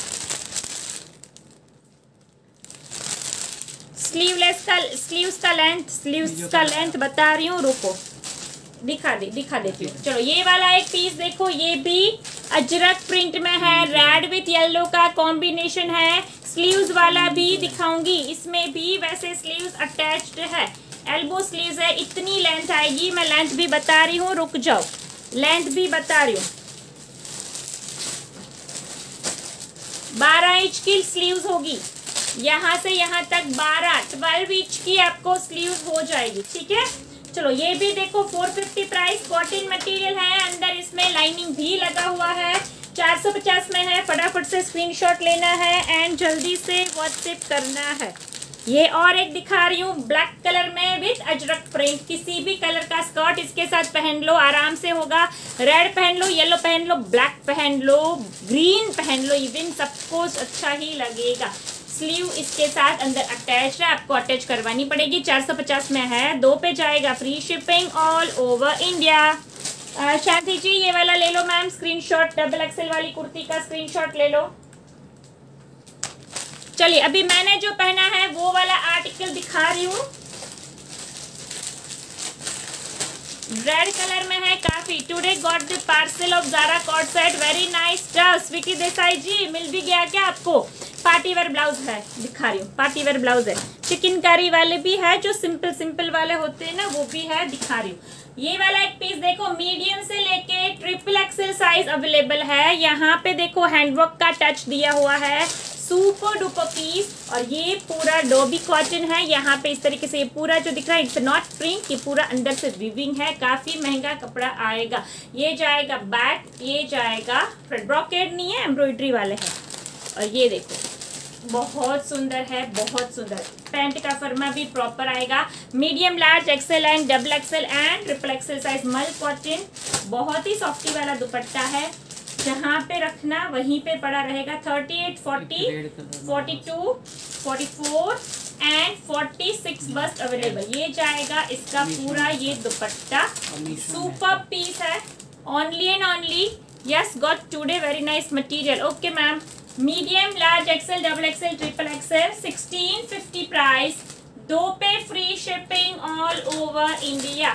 Sleeves का लेंथ बता रही हूँ, रुको दिखा देती हूँ। चलो ये वाला एक पीस देखो, ये भी अजरक प्रिंट में है, रेड विथ येलो का कॉम्बिनेशन है। स्लीव्स वाला भी दिखाऊंगी, इसमें भी वैसे स्लीव्स अटैच्ड है, एल्बो स्लीव्स है। इतनी लेंथ आएगी, मैं लेंथ भी बता रही हूँ, रुक जाओ लेंथ भी बता रही हूँ। 12 इंच की स्लीव्स होगी, यहाँ से यहाँ तक 12 इंच की आपको स्लीव्स हो जाएगी। ठीक है चलो ये भी देखो 450 प्राइस, कॉटन मटेरियल है, अंदर इसमें लाइनिंग भी लगा हुआ है। 450 में है, फटाफट से स्क्रीनशॉट लेना है एंड जल्दी से व्हाट्सएप करना है। ये और एक दिखा रही हूँ ब्लैक कलर में विथ अजरक प्रिंट, किसी भी कलर का स्कर्ट इसके साथ पहन लो, आराम से होगा। रेड पहन लो, येलो पहन लो, ब्लैक पहन लो, ग्रीन पहन लो, इवन सबको अच्छा ही लगेगा। स्लीव इसके साथ अंदर अटैच है, आपको अटैच करवानी पड़ेगी। 450 में है, 2 पे जाएगा, free shipping all over India. Shanti ji ये वाला ले लो मैम स्क्रीनशॉट, डबल एक्सेल वाली कुर्ती का स्क्रीनशॉट ले लो। चलिए अभी मैंने जो पहना है वो वाला आर्टिकल दिखा रही हूँ, रेड कलर में है काफी। Today got the parcel of Zara cot set, very nice stuff. Sweety Desai ji मिल भी गया क्या आपको? पार्टी वेयर ब्लाउज है, दिखा रही हूँ, पार्टी वेयर ब्लाउज है। चिकनकारी वाले भी है, जो सिंपल वाले होते हैं ना वो भी है, दिखा रही हूँ। ये वाला एक पीस देखो, मीडियम से लेके ट्रिपल एक्सेल साइज अवेलेबल है। यहाँ पे देखो हैंडवर्क का टच दिया हुआ है, सुपर डुपर पीस। और ये पूरा डोबी कॉटन है, यहाँ पे इस तरीके से ये पूरा जो दिख रहा है इट्स नॉट प्रिंट, ये पूरा अंदर से वीविंग है, काफी महंगा कपड़ा आएगा। ये जाएगा बैक, ये जाएगा फ्रंट, ब्रॉकेड नहीं है, एम्ब्रॉयडरी वाले हैं। और ये देखो बहुत सुंदर है, बहुत सुंदर। पैंट का फर्मा भी प्रॉपर आएगा। Medium large XL and double XL and triple XL size मल कॉटन, बहुत ही सॉफ्टी वाला दुपट्टा है, जहाँ पे रखना वहीं पे पड़ा रहेगा। 38, 40, 42, 44 एंड 46 बस अवेलेबल। ये जाएगा इसका पूरा ये दुपट्टा, सुपर पीस है, only and only yes got today, very nice material. Okay ma'am, medium large XL double XL triple XL 1650 price, 2 पे free shipping all over India.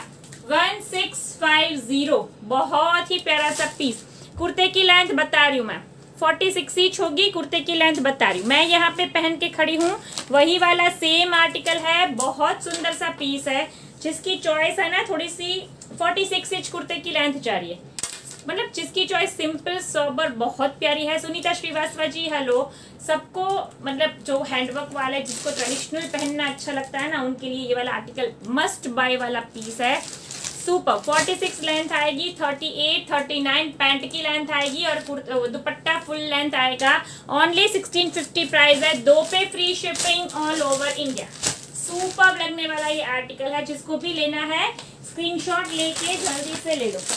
1650, बहुत ही प्यारा सा पीस। कुर्ते की लेंथ बता रही हूँ मैं, 46 इंच होगी कुर्ते की लेंथ बता रही हूँ मैं। यहाँ पे पहन के खड़ी हूँ, वही वाला सेम आर्टिकल है, बहुत सुंदर सा पीस है। जिसकी चॉइस है ना थोड़ी सी, 46 इंच कुर्ते की लेंथ जा रही है। मतलब जिसकी चॉइस सिंपल सोबर बहुत प्यारी है। सुनीता श्रीवास्तव जी हेलो। सबको मतलब जो हैंडवर्क वाले जिसको ट्रेडिशनल पहनना अच्छा लगता है ना, उनके लिए ये वाला आर्टिकल मस्ट बाय वाला पीस है। सुपर 46 लेंथ आएगी, 38 39 पैंट की लेंथ आएगी और दुपट्टा फुल लेंथ आएगा। ओनली 1650 प्राइस है, 2 पे free shipping all over India. Super लगने वाला ये आर्टिकल है, जिसको भी लेना है स्क्रीनशॉट लेके जल्दी से ले लो।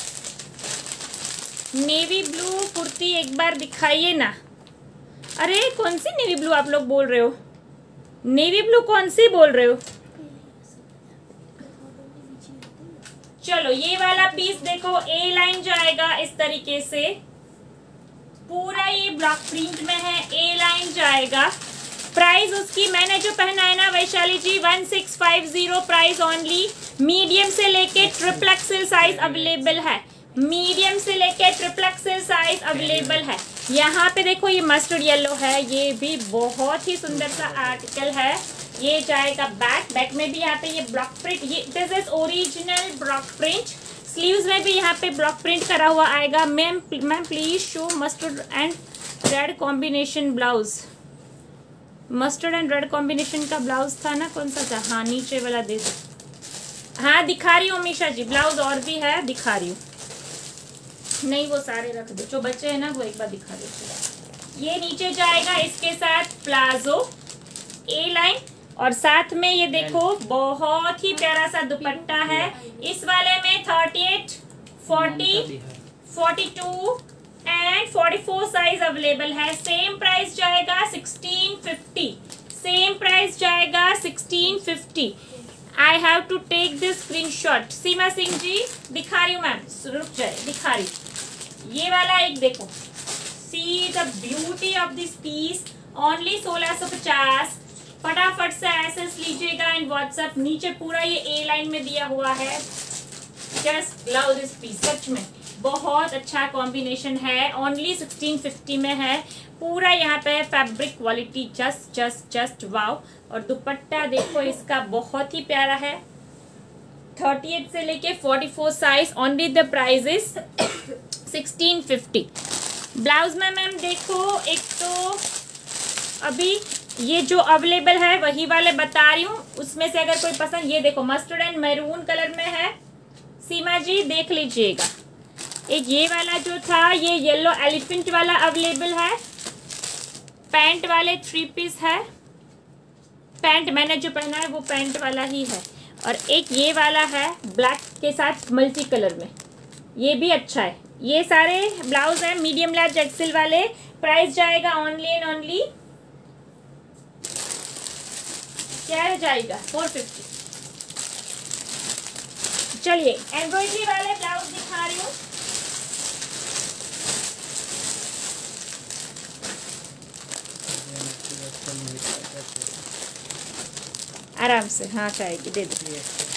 नेवी ब्लू कुर्ती एक बार दिखाइए ना। अरे कौन सी नेवी ब्लू आप लोग बोल रहे हो? नेवी ब्लू कौन सी बोल रहे हो? चलो ये वाला पीस देखो, ए लाइन जाएगा इस तरीके से, पूरा ये ब्लॉक प्रिंट में है, ए लाइन जाएगा। प्राइस उसकी मैंने जो पहना है ना Vaishali ji 1650 price only. Medium से लेके ट्रिपल एक्सेल साइज अवेलेबल है, मीडियम से लेके ट्रिपल एक्सेल साइज अवेलेबल है। यहाँ पे देखो ये मस्टर्ड येलो है, ये भी बहुत ही सुंदर सा आर्टिकल है। ये जाएगा बैक में भी यहाँ पे ये ब्लॉक प्रिंट, ये this is original block print. Sleeves में भी यहाँ पे ब्लॉक प्रिंट करा हुआ आएगा। Ma'am please show mustard and red combination blouse. Mustard and red combination का ब्लाउज था ना, कौन सा था? हाँ नीचे वाला दे दो। हाँ दिखा रही हूँ अमीशा जी, ब्लाउज और भी है, दिखा रही हूँ। नहीं वो सारे रख दो, जो बच्चे हैं ना वो एक बार दिखा दो। ये नीचे जाएगा इसके साथ प्लाजो ए लाइन, और साथ में ये देखो बहुत ही प्यारा सा दुपट्टा है। इस वाले में 38, 40, 42 एंड 44 साइज अवेलेबल है। सेम प्राइस जाएगा 1650, सेम प्राइस जाएगा 1650। I have to take this screenshot. Seema Singh ji दिखा रही हूँ मैम, रुक जाए दिखा रही। ये वाला एक देखो, see the beauty of this piece, only 1650। फटाफट से एसेस लीजिएगा एंड व्हाट्सएप। नीचे पूरा ये ए लाइन में दिया हुआ है। जस्ट लव दिस पीस, सच में बहुत अच्छा कॉम्बिनेशन है। ओनली 1650 में है। पूरा यहाँ पे फैब्रिक क्वालिटी जस्ट वाव। और दुपट्टा देखो इसका बहुत ही प्यारा है, 38 से लेके 44 size. Only the price is 1650। Blouse में मैम देखो, एक तो अभी ये जो अवेलेबल है वही वाले बता रही हूँ, उसमें से अगर कोई पसंद, ये देखो मस्टर्ड एंड मैरून कलर में है। सीमा जी देख लीजिएगा। एक ये वाला जो था, ये येलो एलिफेंट वाला अवेलेबल है। पैंट वाले 3 पीस है। पैंट मैंने जो पहना है वो पैंट वाला ही है। और एक ये वाला है ब्लैक के साथ मल्टी कलर में, ये भी अच्छा है। ये सारे ब्लाउज है मीडियम लार्ज एक्सेल वाले। प्राइस जाएगा ओनली एंड ओनली क्या जाएगा 450। चलिए एम्ब्रॉयडरी वाले ब्लाउज दिखा रही हूँ। आराम से, हाँ चाहेगी दे दो।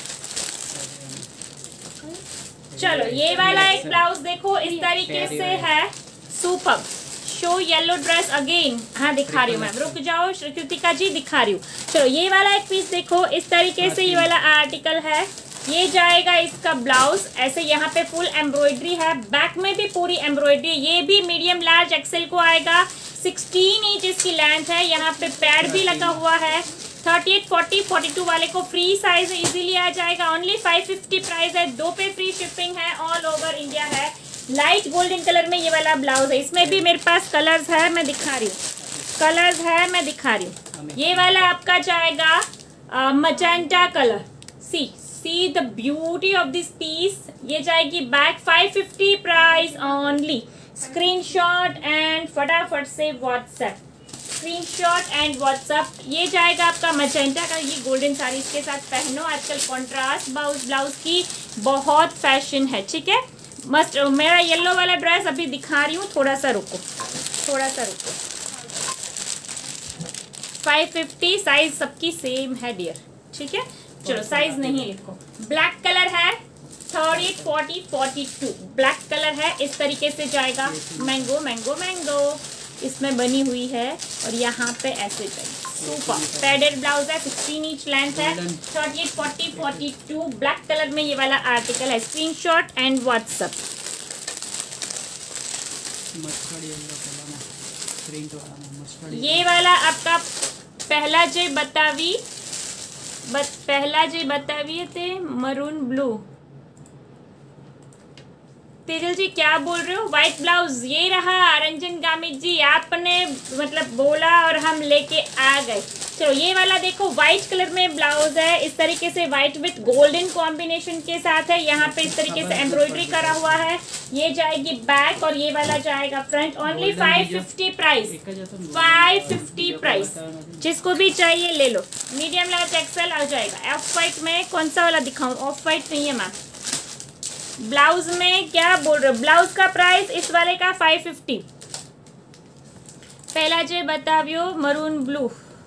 चलो ये वाला एक ब्लाउज देखो इस तरीके से है, super. Show yellow dress again, हाँ दिखा रही हूँ मैम, रुक जाओ कृतिका जी दिखा रही हूँ। चलो ये वाला एक पीस देखो इस तरीके से, ये वाला आर्टिकल है। ये जाएगा इसका ब्लाउज ऐसे, यहाँ पे फुल एम्ब्रॉयडरी है, बैक में भी पूरी एम्ब्रॉयडरी। ये भी मीडियम लार्ज एक्सेल को आएगा, 16 इंच इसकी लेंथ है। यहाँ पे पैड भी लगा हुआ है। 38, 40, 42 वाले को फ्री साइज इजीली आ जाएगा। ओनली 550 प्राइस है, 2 पे फ्री शिपिंग है, ऑल ओवर इंडिया है। लाइट गोल्डन कलर में ये वाला ब्लाउज है। इसमें भी मेरे पास कलर्स है, मैं दिखा रही हूँ, कलर्स है मैं दिखा रही हूँ। ये वाला आपका जाएगा magenta colour. See the beauty of this piece. ये जाएगी back 550 price only. Screenshot and फटाफट से व्हाट्सएप, स्क्रीनशॉट एंड व्हाट्सएप। ये जाएगा आपका मजेंटा का। ये गोल्डन साड़ी इसके साथ पहनो, आजकल कॉन्ट्रास्ट ब्लाउज की बहुत फैशन है, ठीक है। मस्त मेरा येलो वाला ड्रेस अभी दिखा रही हूँ, थोड़ा सा रुको। 550 साइज सबकी सेम है डियर, ठीक है। चलो साइज नहीं लिखो। ब्लैक कलर है, 30, 40, 42 ब्लैक कलर है। इस तरीके से जाएगा, मैंगो मैंगो मैंगो इसमें बनी हुई है। और यहाँ पे ऐसे चाहिए, सुपर पैडेड ब्लाउज है, 16 इंच लेंथ है। 38, 40, 42 ब्लैक कलर में ये वाला आर्टिकल है। Screenshot and WhatsApp. Mustard yellow colour में प्रिंट वाला में मस्टर्ड ये वाला आपका पहला जे बताविए थे मरून ब्लू। तेजल जी क्या बोल रहे हो? व्हाइट ब्लाउज ये रहा रंजन गामित जी, आपने मतलब बोला और हम लेके आ गए। चलो ये वाला देखो व्हाइट कलर में ब्लाउज है, इस तरीके से व्हाइट विथ गोल्डन कॉम्बिनेशन के साथ है। यहाँ पे इस तरीके से एम्ब्रॉयडरी करा हुआ है। ये जाएगी बैक और ये वाला जाएगा फ्रंट। Only 550 price, 550 price. जिसको भी चाहिए ले लो। मीडियम लार्ज एक्सेल आ जाएगा। ऑफ वाइट में कौन सा वाला दिखाऊं? ऑफ वाइट नहीं है मैम। ब्लाउज में क्या बोल रहे हो? ब्लाउज का प्राइस इस वाले का 550। पहला जे बतावियो मरून ब्लू।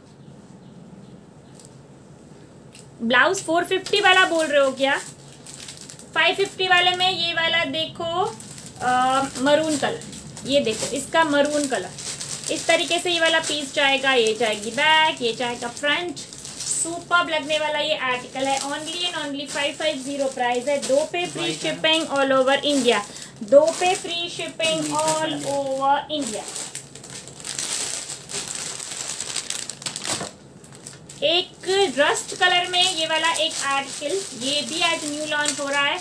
ब्लाउज 450 वाला बोल रहे हो क्या? 550 वाले में ये वाला देखो मरून कलर, ये देखो इसका मरून कलर। इस तरीके से ये वाला पीस जाएगा। ये जाएगी बैक, ये जाएगा फ्रंट। सुपर्ब लगने वाला ये आर्टिकल है। ओनली एंड ओनली 550 प्राइस है। 2 पे free shipping all over India. 2 पे free shipping all over India. एक रस्ट कलर में ये वाला एक आर्टिकल, ये भी आज न्यू लॉन्च हो रहा है।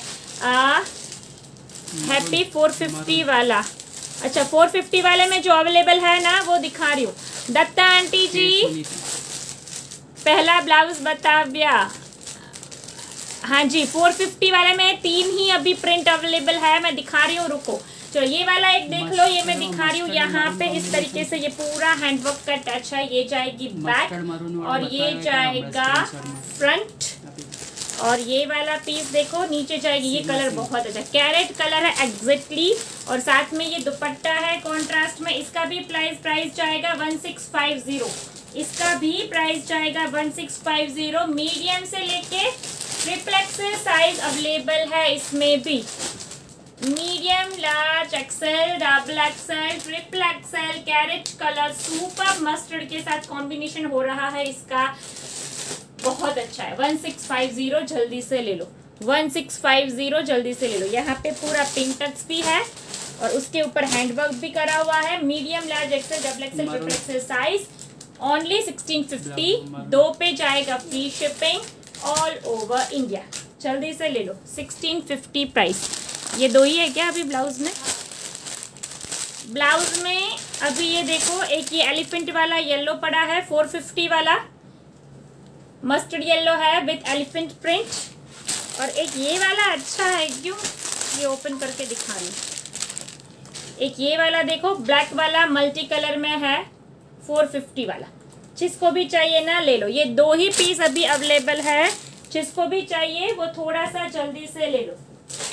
हैप्पी 450 वाला। अच्छा 450 वाले में जो अवेलेबल है ना वो दिखा रही हूँ। दत्ता आंटी जी पहला ब्लाउज बताविया। हाँ जी 450 वाले में 3 ही अभी प्रिंट अवेलेबल है, मैं दिखा रही हूँ, रुको। चलो ये वाला एक देख लो, ये मैं दिखा रही हूँ। यहाँ पे इस तरीके से ये पूरा हैंडवर्क का टच है। ये जाएगी बैक और ये जाएगा फ्रंट। और ये वाला पीस देखो नीचे जाएगी। ये कलर बहुत अच्छा कैरेट कलर है एग्जैक्टली। और साथ में ये दुपट्टा है कॉन्ट्रास्ट में। इसका भी प्राइस जाएगा 1650। इसका भी प्राइस जाएगा 1650। मीडियम से लेके ट्रिपल एक्सेल साइज अवेलेबल है इसमें भी। Medium large XL, double XL, triple XL, carrot colour super mustard के साथ कॉम्बिनेशन हो रहा है इसका। बहुत अच्छा है। 1650 जल्दी से ले लो। 1650 जल्दी से ले लो। यहाँ पे पूरा पिंक टच भी है और उसके ऊपर हैंडवर्क भी करा हुआ है। Medium large XL, double XL, triple XL size only 1650। 2 पे जाएगा free shipping all over India. जल्दी से ले लो। 1650 प्राइस। ये 2 ही है क्या अभी ब्लाउज में? ब्लाउज में अभी ये देखो एक ये एलिफेंट वाला येलो पड़ा है 450 वाला। मस्टर्ड येलो है विथ एलिफेंट प्रिंट। और एक ये वाला अच्छा है, क्यों ये ओपन करके दिखा रही। एक ये वाला देखो ब्लैक वाला मल्टी कलर में है 450 वाला। जिसको भी चाहिए ना ले लो। ये 2 ही पीस अभी अवेलेबल है। जिसको भी चाहिए वो थोड़ा सा जल्दी से ले लो।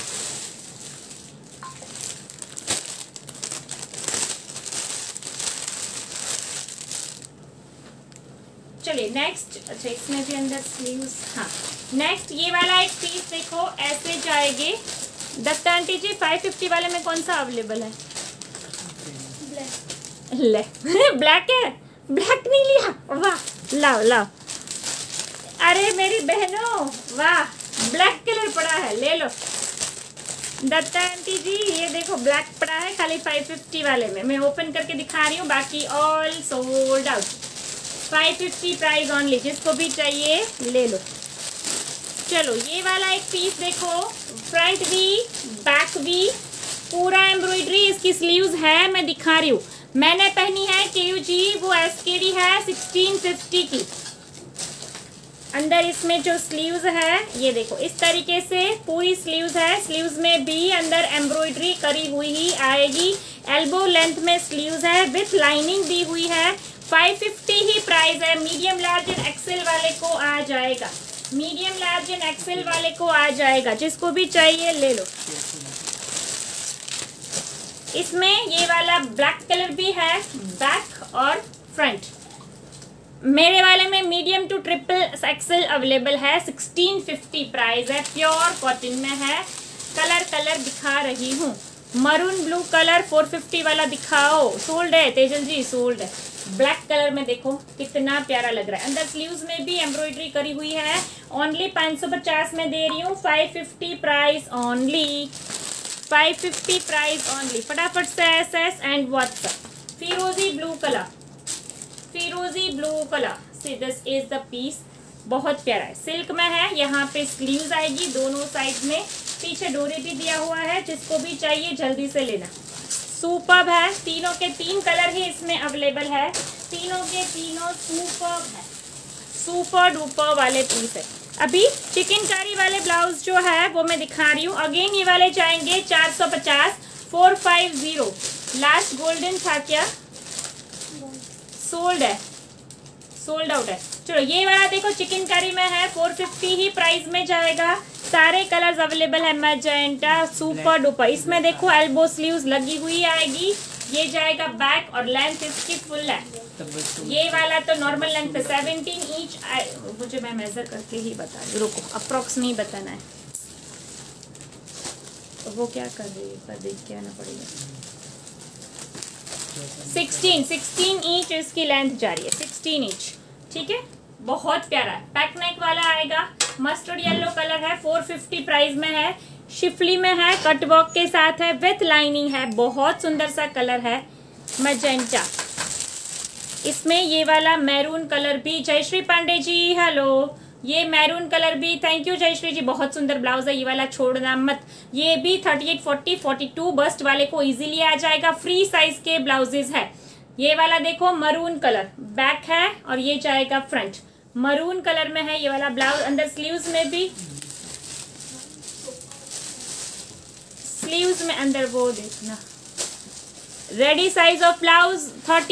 चलिए नेक्स्ट। अच्छा इसमें भी अंदर स्लीव्स। हाँ नेक्स्ट ये वाला एक पीस देखो ऐसे जाएंगे। दत्ता आंटी जी 550 वाले में कौन सा अवेलेबल है? ले ब्लैक है? ब्लैक नहीं लिया? वाह लाओ लाओ। अरे मेरी बहनों वाह ब्लैक कलर पड़ा है, ले लो। दत्ता आंटी जी ये देखो ब्लैक पड़ा है खाली 550 वाले में। मैं ओपन करके दिखा रही हूँ, बाकी all sold out. 550 price only. जिसको भी चाहिए ले लो। चलो ये वाला एक पीस देखो, फ्रंट भी बैक भी पूरा एम्ब्रॉयडरी। इसकी स्लीव्स है, मैं दिखा रही हूँ। मैंने पहनी है KUG, वो SKD है 1650 की। अंदर इसमें जो स्लीव्स है ये देखो इस तरीके से पूरी स्लीव्स है। स्लीव्स में भी अंदर एम्ब्रॉयडरी करी हुई ही आएगी। एल्बो लेंथ में स्लीव्स है विथ लाइनिंग दी हुई है। 550 ही प्राइस है। मीडियम लार्ज एंड एक्सेल वाले को आ जाएगा। मीडियम लार्ज एंड एक्सेल वाले को आ जाएगा। जिसको भी चाहिए ले लो। इसमें ये वाला ब्लैक कलर भी है बैक और फ्रंट। मेरे वाले में medium to triple XL available है। 1650 प्राइस है। प्योर कॉटन में है। कलर दिखा रही हूँ। मरून ब्लू कलर 450 वाला दिखाओ। सोल्ड है तेजल जी, सोल्ड है। ब्लैक कलर में देखो कितना प्यारा लग रहा है। अंदर स्लीव्स में भी एम्ब्रॉयडरी करी हुई है। ओनली 550 में दे रही हूँ। 550 प्राइस ओनली। 550 price only. फटाफट से SS एंड व्हाट्सएप। फिरोजी ब्लू कलर, फिरोजी blue colour, see this is the piece. बहुत प्यारा है, सिल्क में है। यहाँ पे स्लीव्स आएगी दोनों साइड में, पीछे डोरी भी दिया हुआ है। जिसको भी चाहिए जल्दी से लेना। सुपर्ब है, तीनों के 3 कलर ही इसमें अवेलेबल है। तीनों के तीनों सुपर्ब है, सुपर डुपर वाले पीस है। अभी चिकनकारी वाले ब्लाउज जो है वो मैं दिखा रही हूँ। अगेन ये वाले जाएंगे 450, 450। लास्ट गोल्डन था क्या? सोल्ड है, सोल्ड आउट है। चलो ये वाला देखो चिकनकारी में है, 450 ही प्राइस में जाएगा। सारे कलर्स अवेलेबल है, मैजेंटा, सुपर डुपर। इसमें देखो एल्बो स्लीव्स लगी हुई आएगी। ये जाएगा बैक और लेंथ इसकी फुल है। ये वाला तो नॉर्मल लेंथ है, 17 इंच। मुझे मैं मेजर करके ही बता रही हूँ, रुको, अप्रोक्स नहीं बताना है। तो वो क्या कर रही है, देख के आना पड़ेगा। 16 इंच इसकी लेंथ जा रही है, 16 इंच। ठीक है, बहुत प्यारा है। पैक नेक वाला आएगा, मस्टर्ड येलो कलर है, 450 प्राइस में है। शिफली में है, कटवर्क के साथ है, विथ लाइनिंग है। बहुत सुंदर सा कलर है, मैजेंटा। इसमें ये वाला मैरून कलर भी, जयश्री पांडे जी हेलो, ये मैरून कलर भी, थैंक यू जयश्री जी। बहुत सुंदर ब्लाउज है, ये वाला छोड़ना मत। ये भी 38, 40, 42 बस्ट वाले को इजीली आ जाएगा। फ्री साइज के ब्लाउजेस है। ये वाला देखो मरून कलर, बैक है और ये जाएगा फ्रंट। मरून कलर में है ये वाला ब्लाउज। अंदर स्लीव्स में भी, स्लीव्स में अंदर वो देखना। Ready size of blouse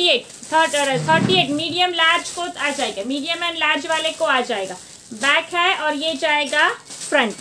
38 medium large को आ जाएगा, मीडियम एंड लार्ज वाले को आ जाएगा। बैक है और ये जाएगा फ्रंट।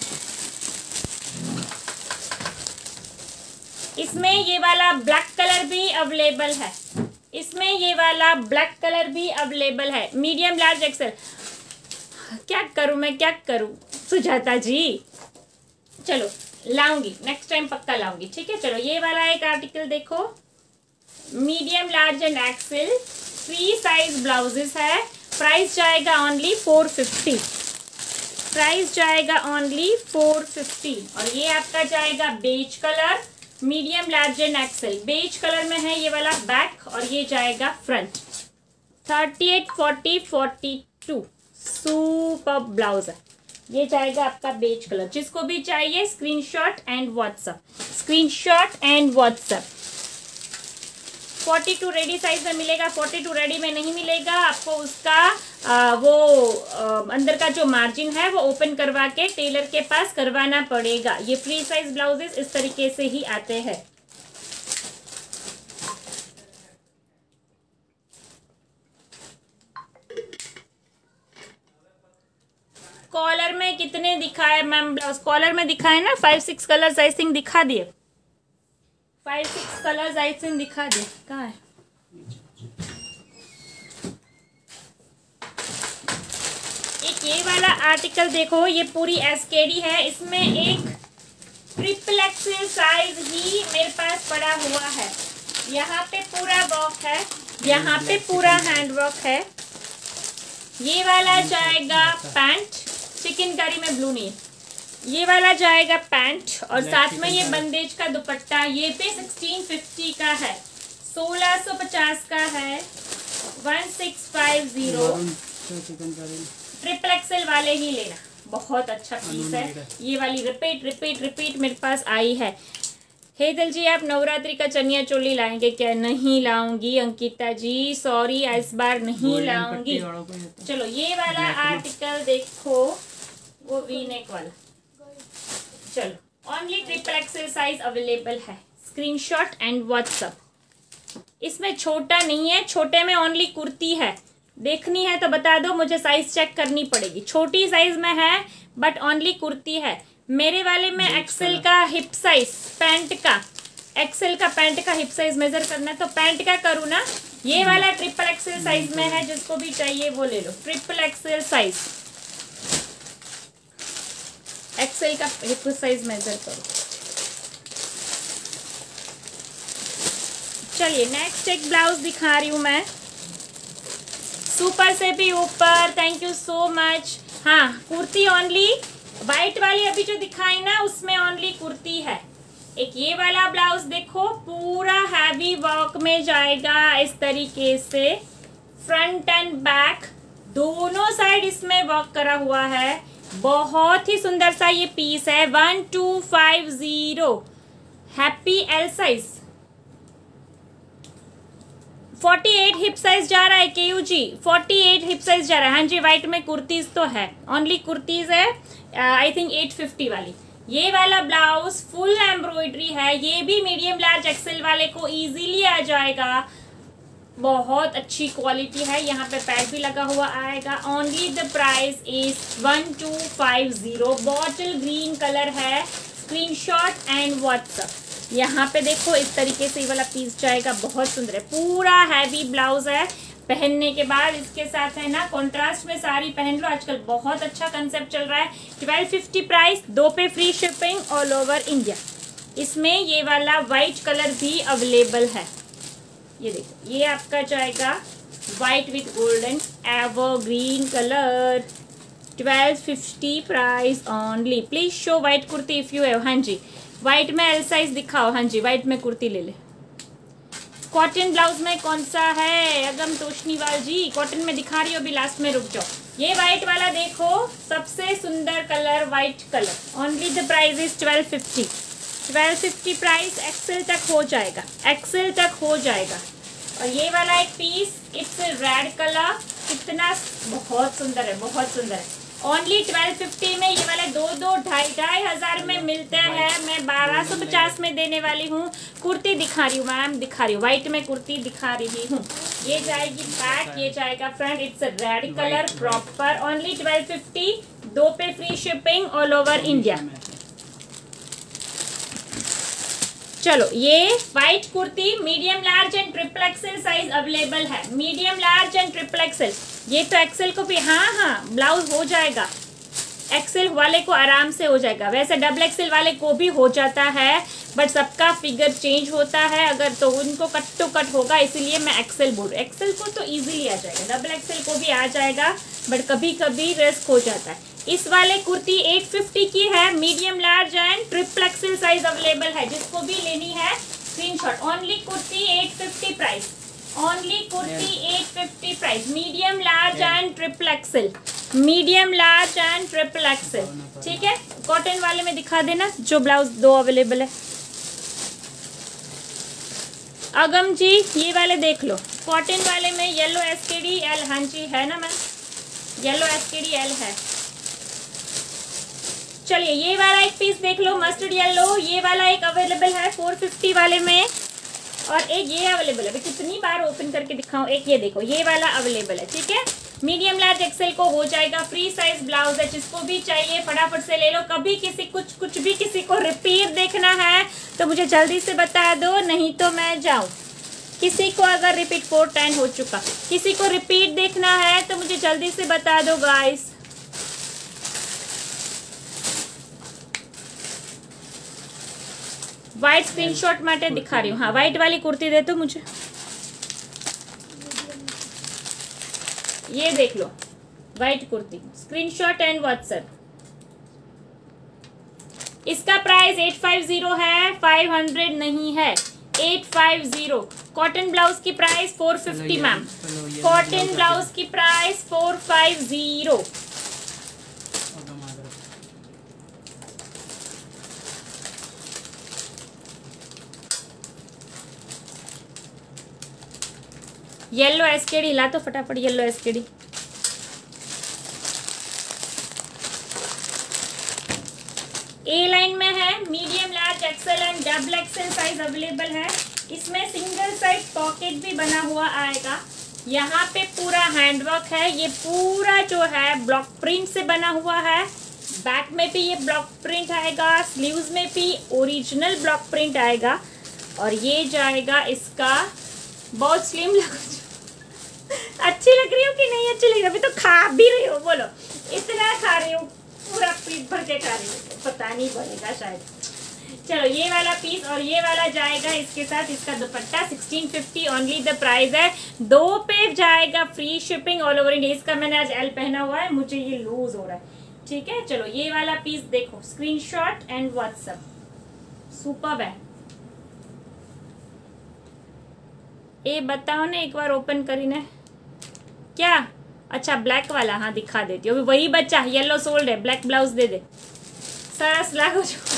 इसमें ये वाला ब्लैक कलर भी अवेलेबल है, इसमें ये वाला ब्लैक कलर भी अवेलेबल है, मीडियम लार्ज एक्सेल। क्या करूं मैं, क्या करूं सुजाता जी? चलो लाऊंगी, नेक्स्ट टाइम पक्का लाऊंगी। ठीक है, चलो ये वाला एक आर्टिकल देखो, medium large and XL, free size blouses है। प्राइस जाएगा ओनली 450, प्राइस जाएगा ओनली 450। और ये आपका जाएगा beige colour, medium large and XL. Beige colour में है ये वाला बैक और ये जाएगा फ्रंट। 38, 40, 42 सुपर ब्लाउज है। ये जाएगा आपका बेज कलर। जिसको भी चाहिए screenshot and WhatsApp, screenshot and WhatsApp. 42 ready size में मिलेगा, 42 रेडी में नहीं मिलेगा आपको। उसका अंदर का जो मार्जिन है वो ओपन करवा के टेलर के पास करवाना पड़ेगा। ये फ्री साइज ब्लाउजेस इस तरीके से ही आते हैं। कॉलर में कितने दिखाए मैम ब्लाउज? कॉलर में दिखाए ना 5-6 कलर्स आई थिंक दिखा दिए, 5-6 कलर्स आई थिंक दिखा दिए। कहाँ है? एक ये वाला आर्टिकल देखो, ये पूरी एसकेडी है। इसमें एक ट्रिपल एक्सेल साइज ही मेरे पास पड़ा हुआ है। यहाँ पे पूरा वर्क है, यहाँ पे पूरा हैंड वर्क है। ये वाला जाएगा पैंट, चिकनकारी में ब्लू नहीं, ये वाला जाएगा पैंट और साथ में ये बंदेज का दुपट्टा। ये पे 1650 का है, 1650 का है, 1650। ट्रिपल एक्सेल वाले ही लेना, बहुत अच्छा पीस है। ये वाली रिपीट रिपीट रिपीट मेरे पास आई है। हेदल जी आप नवरात्रि का चनिया चोली लाएंगे क्या? नहीं लाऊंगी अंकिता जी, सॉरी इस बार नहीं लाऊंगी। चलो ये वाला आर्टिकल देखो, वो वी नेक वाला। चलो only triple XL size available है, स्क्रीनशॉट एंड व्हाट्सएप। इसमें छोटा नहीं है, छोटे में ओनली कुर्ती है। देखनी है तो बता दो, मुझे साइज चेक करनी पड़ेगी। छोटी साइज में है बट ओनली कुर्ती है। मेरे वाले में एक्सेल का हिप साइज, पैंट का एक्सेल का पैंट का हिप साइज मेजर करना है तो पैंट का करूँ ना। ये वाला ट्रिपल एक्सेल साइज में है, जिसको भी चाहिए वो ले लो। ट्रिपल एक्सेल साइज, एक्सेल का हिप साइज मेजर करो। चलिए नेक्स्ट एक ब्लाउज दिखा रही हूँ मैं, सुपर से भी ऊपर। Thank you so much. हाँ कुर्ती ओनली, वाइट वाली अभी जो दिखाई ना उसमें ओनली कुर्ती है। एक ये वाला ब्लाउज देखो, पूरा हैवी वर्क में जाएगा इस तरीके से, फ्रंट एंड बैक दोनों साइड इसमें वर्क करा हुआ है। बहुत ही सुंदर सा ये पीस है। 1250 happy L size, 48 hip size जा रहा है केयू जी, 48 हिप साइज जा रहा है। हाँ जी, व्हाइट में कुर्तीज तो है, ओनली कुर्तीज है आई थिंक 850 वाली। ये वाला ब्लाउज फुल एम्ब्रॉयडरी है, ये भी मीडियम लार्ज एक्सेल वाले को इजीली आ जाएगा। बहुत अच्छी क्वालिटी है, यहाँ पे पैड भी लगा हुआ आएगा। Only the price is 1250। Bottle green colour है, स्क्रीनशॉट एंड व्हाट्सएप। यहाँ पे देखो इस तरीके से ये वाला पीस जाएगा, बहुत सुंदर है, पूरा हैवी ब्लाउज है। पहनने के बाद इसके साथ है ना कॉन्ट्रास्ट में साड़ी पहन लो, आजकल बहुत अच्छा कंसेप्ट चल रहा है। 1250 प्राइस, 2 पे free shipping all over India. इसमें ये वाला वाइट कलर भी अवेलेबल है, ये देखो, ये आपका जाएगा white with golden evergreen colour, 1250 price only. Please show white kurti if you have. हाँ जी, वाइट में एल साइज दिखाओ। हाँ जी, वाइट में कुर्ती ले ले। कॉटन ब्लाउज में कौन सा है अगम तोशनीवाल जी? कॉटन में दिखा रही हो, अभी लास्ट में रुक जाओ। ये वाइट वाला देखो, सबसे सुंदर colour white colour. Only the price is 1250। 1250 price, XL तक हो जाएगा, एक्सेल तक हो जाएगा। और ये वाला एक पीस, इट्स रेड कलर, कितना बहुत सुंदर है, बहुत सुंदर है। ओनली 1250 में ये वाले 2-2 हजार में मिलते हैं। मैं 1250 में देने वाली हूँ। कुर्ती दिखा रही हूँ मैम, दिखा रही हूँ, व्हाइट में कुर्ती दिखा रही हूँ। ये जाएगी बैक, ये जाएगा front, it's red colour proper. Only 1250, 2 पे free shipping all over India. चलो, ये white kurti medium large and triple XL size available है। Medium large and triple XL, ये तो एक्सेल को भी, हाँ ब्लाउज हो जाएगा, एक्सेल वाले को आराम से हो जाएगा। वैसे डबल एक्सेल वाले को भी हो जाता है, बट सबका फिगर चेंज होता है, अगर तो उनको कट टू कट होगा, इसीलिए मैं एक्सेल बोल रही हूँ। एक्सेल को तो इजीली आ जाएगा, डबल एक्सेल को भी आ जाएगा, बट कभी कभी रिस्क हो जाता है। इस वाले कुर्ती 850 की है, medium large and triple XL size available है। जिसको भी लेनी है screenshot. Only kurti 850 price, only kurti 850 price, medium large and triple XL, medium large and triple XL. ठीक है, कॉटन वाले में दिखा देना जो ब्लाउज 2 अवेलेबल है। अगम जी, ये वाले देख लो, कॉटन वाले में येलो एसकेडी एल, हाँ जी है ना मैम, येलो एसकेडी एल है। चलिए, ये वाला एक पीस देख लो, मस्टर्ड येलो, ये वाला एक अवेलेबल है 450 वाले में, और एक ये अवेलेबल है। कितनी बार ओपन करके दिखाऊं, एक ये देखो, ये वाला अवेलेबल है। ठीक है, मीडियम लार्ज एक्सेल को हो जाएगा, फ्री साइज ब्लाउज है। जिसको भी चाहिए फटाफट से ले लो। कभी किसी कुछ भी किसी को रिपीट देखना है तो मुझे जल्दी से बता दो, नहीं तो मैं जाऊं। किसी को अगर रिपीट 4 टाइम हो चुका, किसी को रिपीट देखना है तो मुझे जल्दी से बता दो गाइस। व्हाइट स्क्रीनशॉट माटे दिखा रही हूँ। हाँ, व्हाइट वाली कुर्ती दे तो मुझे, ये देख लो, white kurti, screenshot and WhatsApp. इसका प्राइस 850 है, 500 नहीं है, 850। कॉटन ब्लाउज की प्राइस 450 मैम, कॉटन ब्लाउज की प्राइस 450। येलो एसकेडी ला तो फटाफट, येलो एसकेडी। ए लाइन में है, medium large XL and double XL size available है। इसमें सिंगल साइड पॉकेट भी बना हुआ आएगा। यहाँ पे पूरा हैंडवर्क है, ये पूरा जो है ब्लॉक प्रिंट से बना हुआ है। बैक में भी ये ब्लॉक प्रिंट आएगा, स्लीव्स में भी ओरिजिनल ब्लॉक प्रिंट आएगा। और ये जाएगा इसका, बहुत स्लिम लग अच्छी लग रही हो कि नहीं अच्छी लग रही? अभी तो खा भी रही हो, बोलो। इतना खा रही हूँ, पूरा पेट भर के खा रही हूँ, पता नहीं बनेगा शायद। चलो, ये वाला पीस और ये वाला जाएगा इसके साथ, इसका दुपट्टा 1650 ओनली द प्राइस है। 2 पे जाएगा free shipping all over India. इसका मैंने आज एल पहना हुआ है, मुझे ये लूज हो रहा है। ठीक है, चलो ये वाला पीस देखो, स्क्रीनशॉट एंड व्हाट्सएप, सुपर्ब है। ये बताओ ना एक बार ओपन करीने क्या। अच्छा ब्लैक वाला, हाँ दिखा देती हूँ। वही बच्चा येलो सोल्ड है, ब्लैक ब्लाउज दे दे, सरस लागो जो।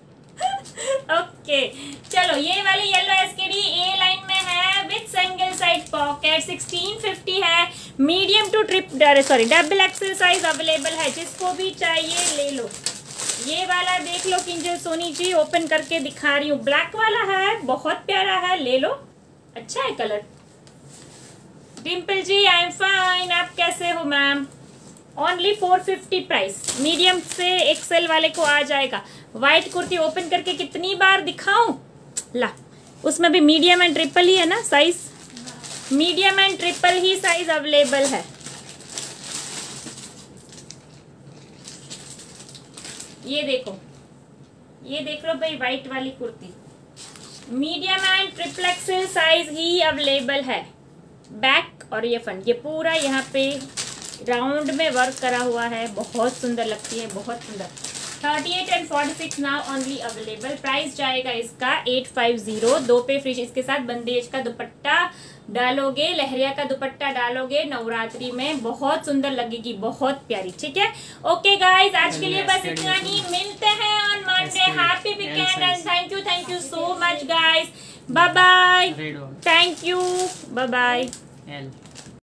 ओके चलो, ये वाली येलो एसकेडी ए लाइन में है विद सिंगल साइड पॉकेट, 1650 है। Medium to double XL size available है, जिसको भी चाहिए ले लो। ये वाला देख लो किंजल सोनी जी, ओपन करके दिखा रही हूँ। ब्लैक वाला है, बहुत प्यारा है, ले लो, अच्छा है colour. Dimple ji I am fine, आप कैसे हो मैम? ओनली 450 प्राइस, मीडियम से एक्सेल वाले को आ जाएगा। व्हाइट कुर्ती ओपन करके कितनी बार दिखाऊं? ला, उसमें भी मीडियम एंड ट्रिपल ही है ना साइज, मीडियम एंड ट्रिपल ही साइज अवेलेबल है। ये देखो, ये देख लो भाई, व्हाइट वाली kurti medium and triple XL size ही अवेलेबल है। बैक और ये फ्रंट, ये पूरा यहाँ पे राउंड में वर्क करा हुआ है, बहुत सुंदर लगती है, बहुत सुंदर। 38 and 46 now only available. Price जाएगा इसका 850, 2 पे फ्री। इसके साथ बंदेज का दुपट्टा डालोगे, लहरिया का दुपट्टा डालोगे, नवरात्रि में बहुत सुंदर लगेगी, बहुत प्यारी। ठीक है, ओके गाइज, आज के लिए बस इतना ही। मिलते हैं on Monday. Happy weekend and thank you so much guys. Bye bye, thank you, bye bye.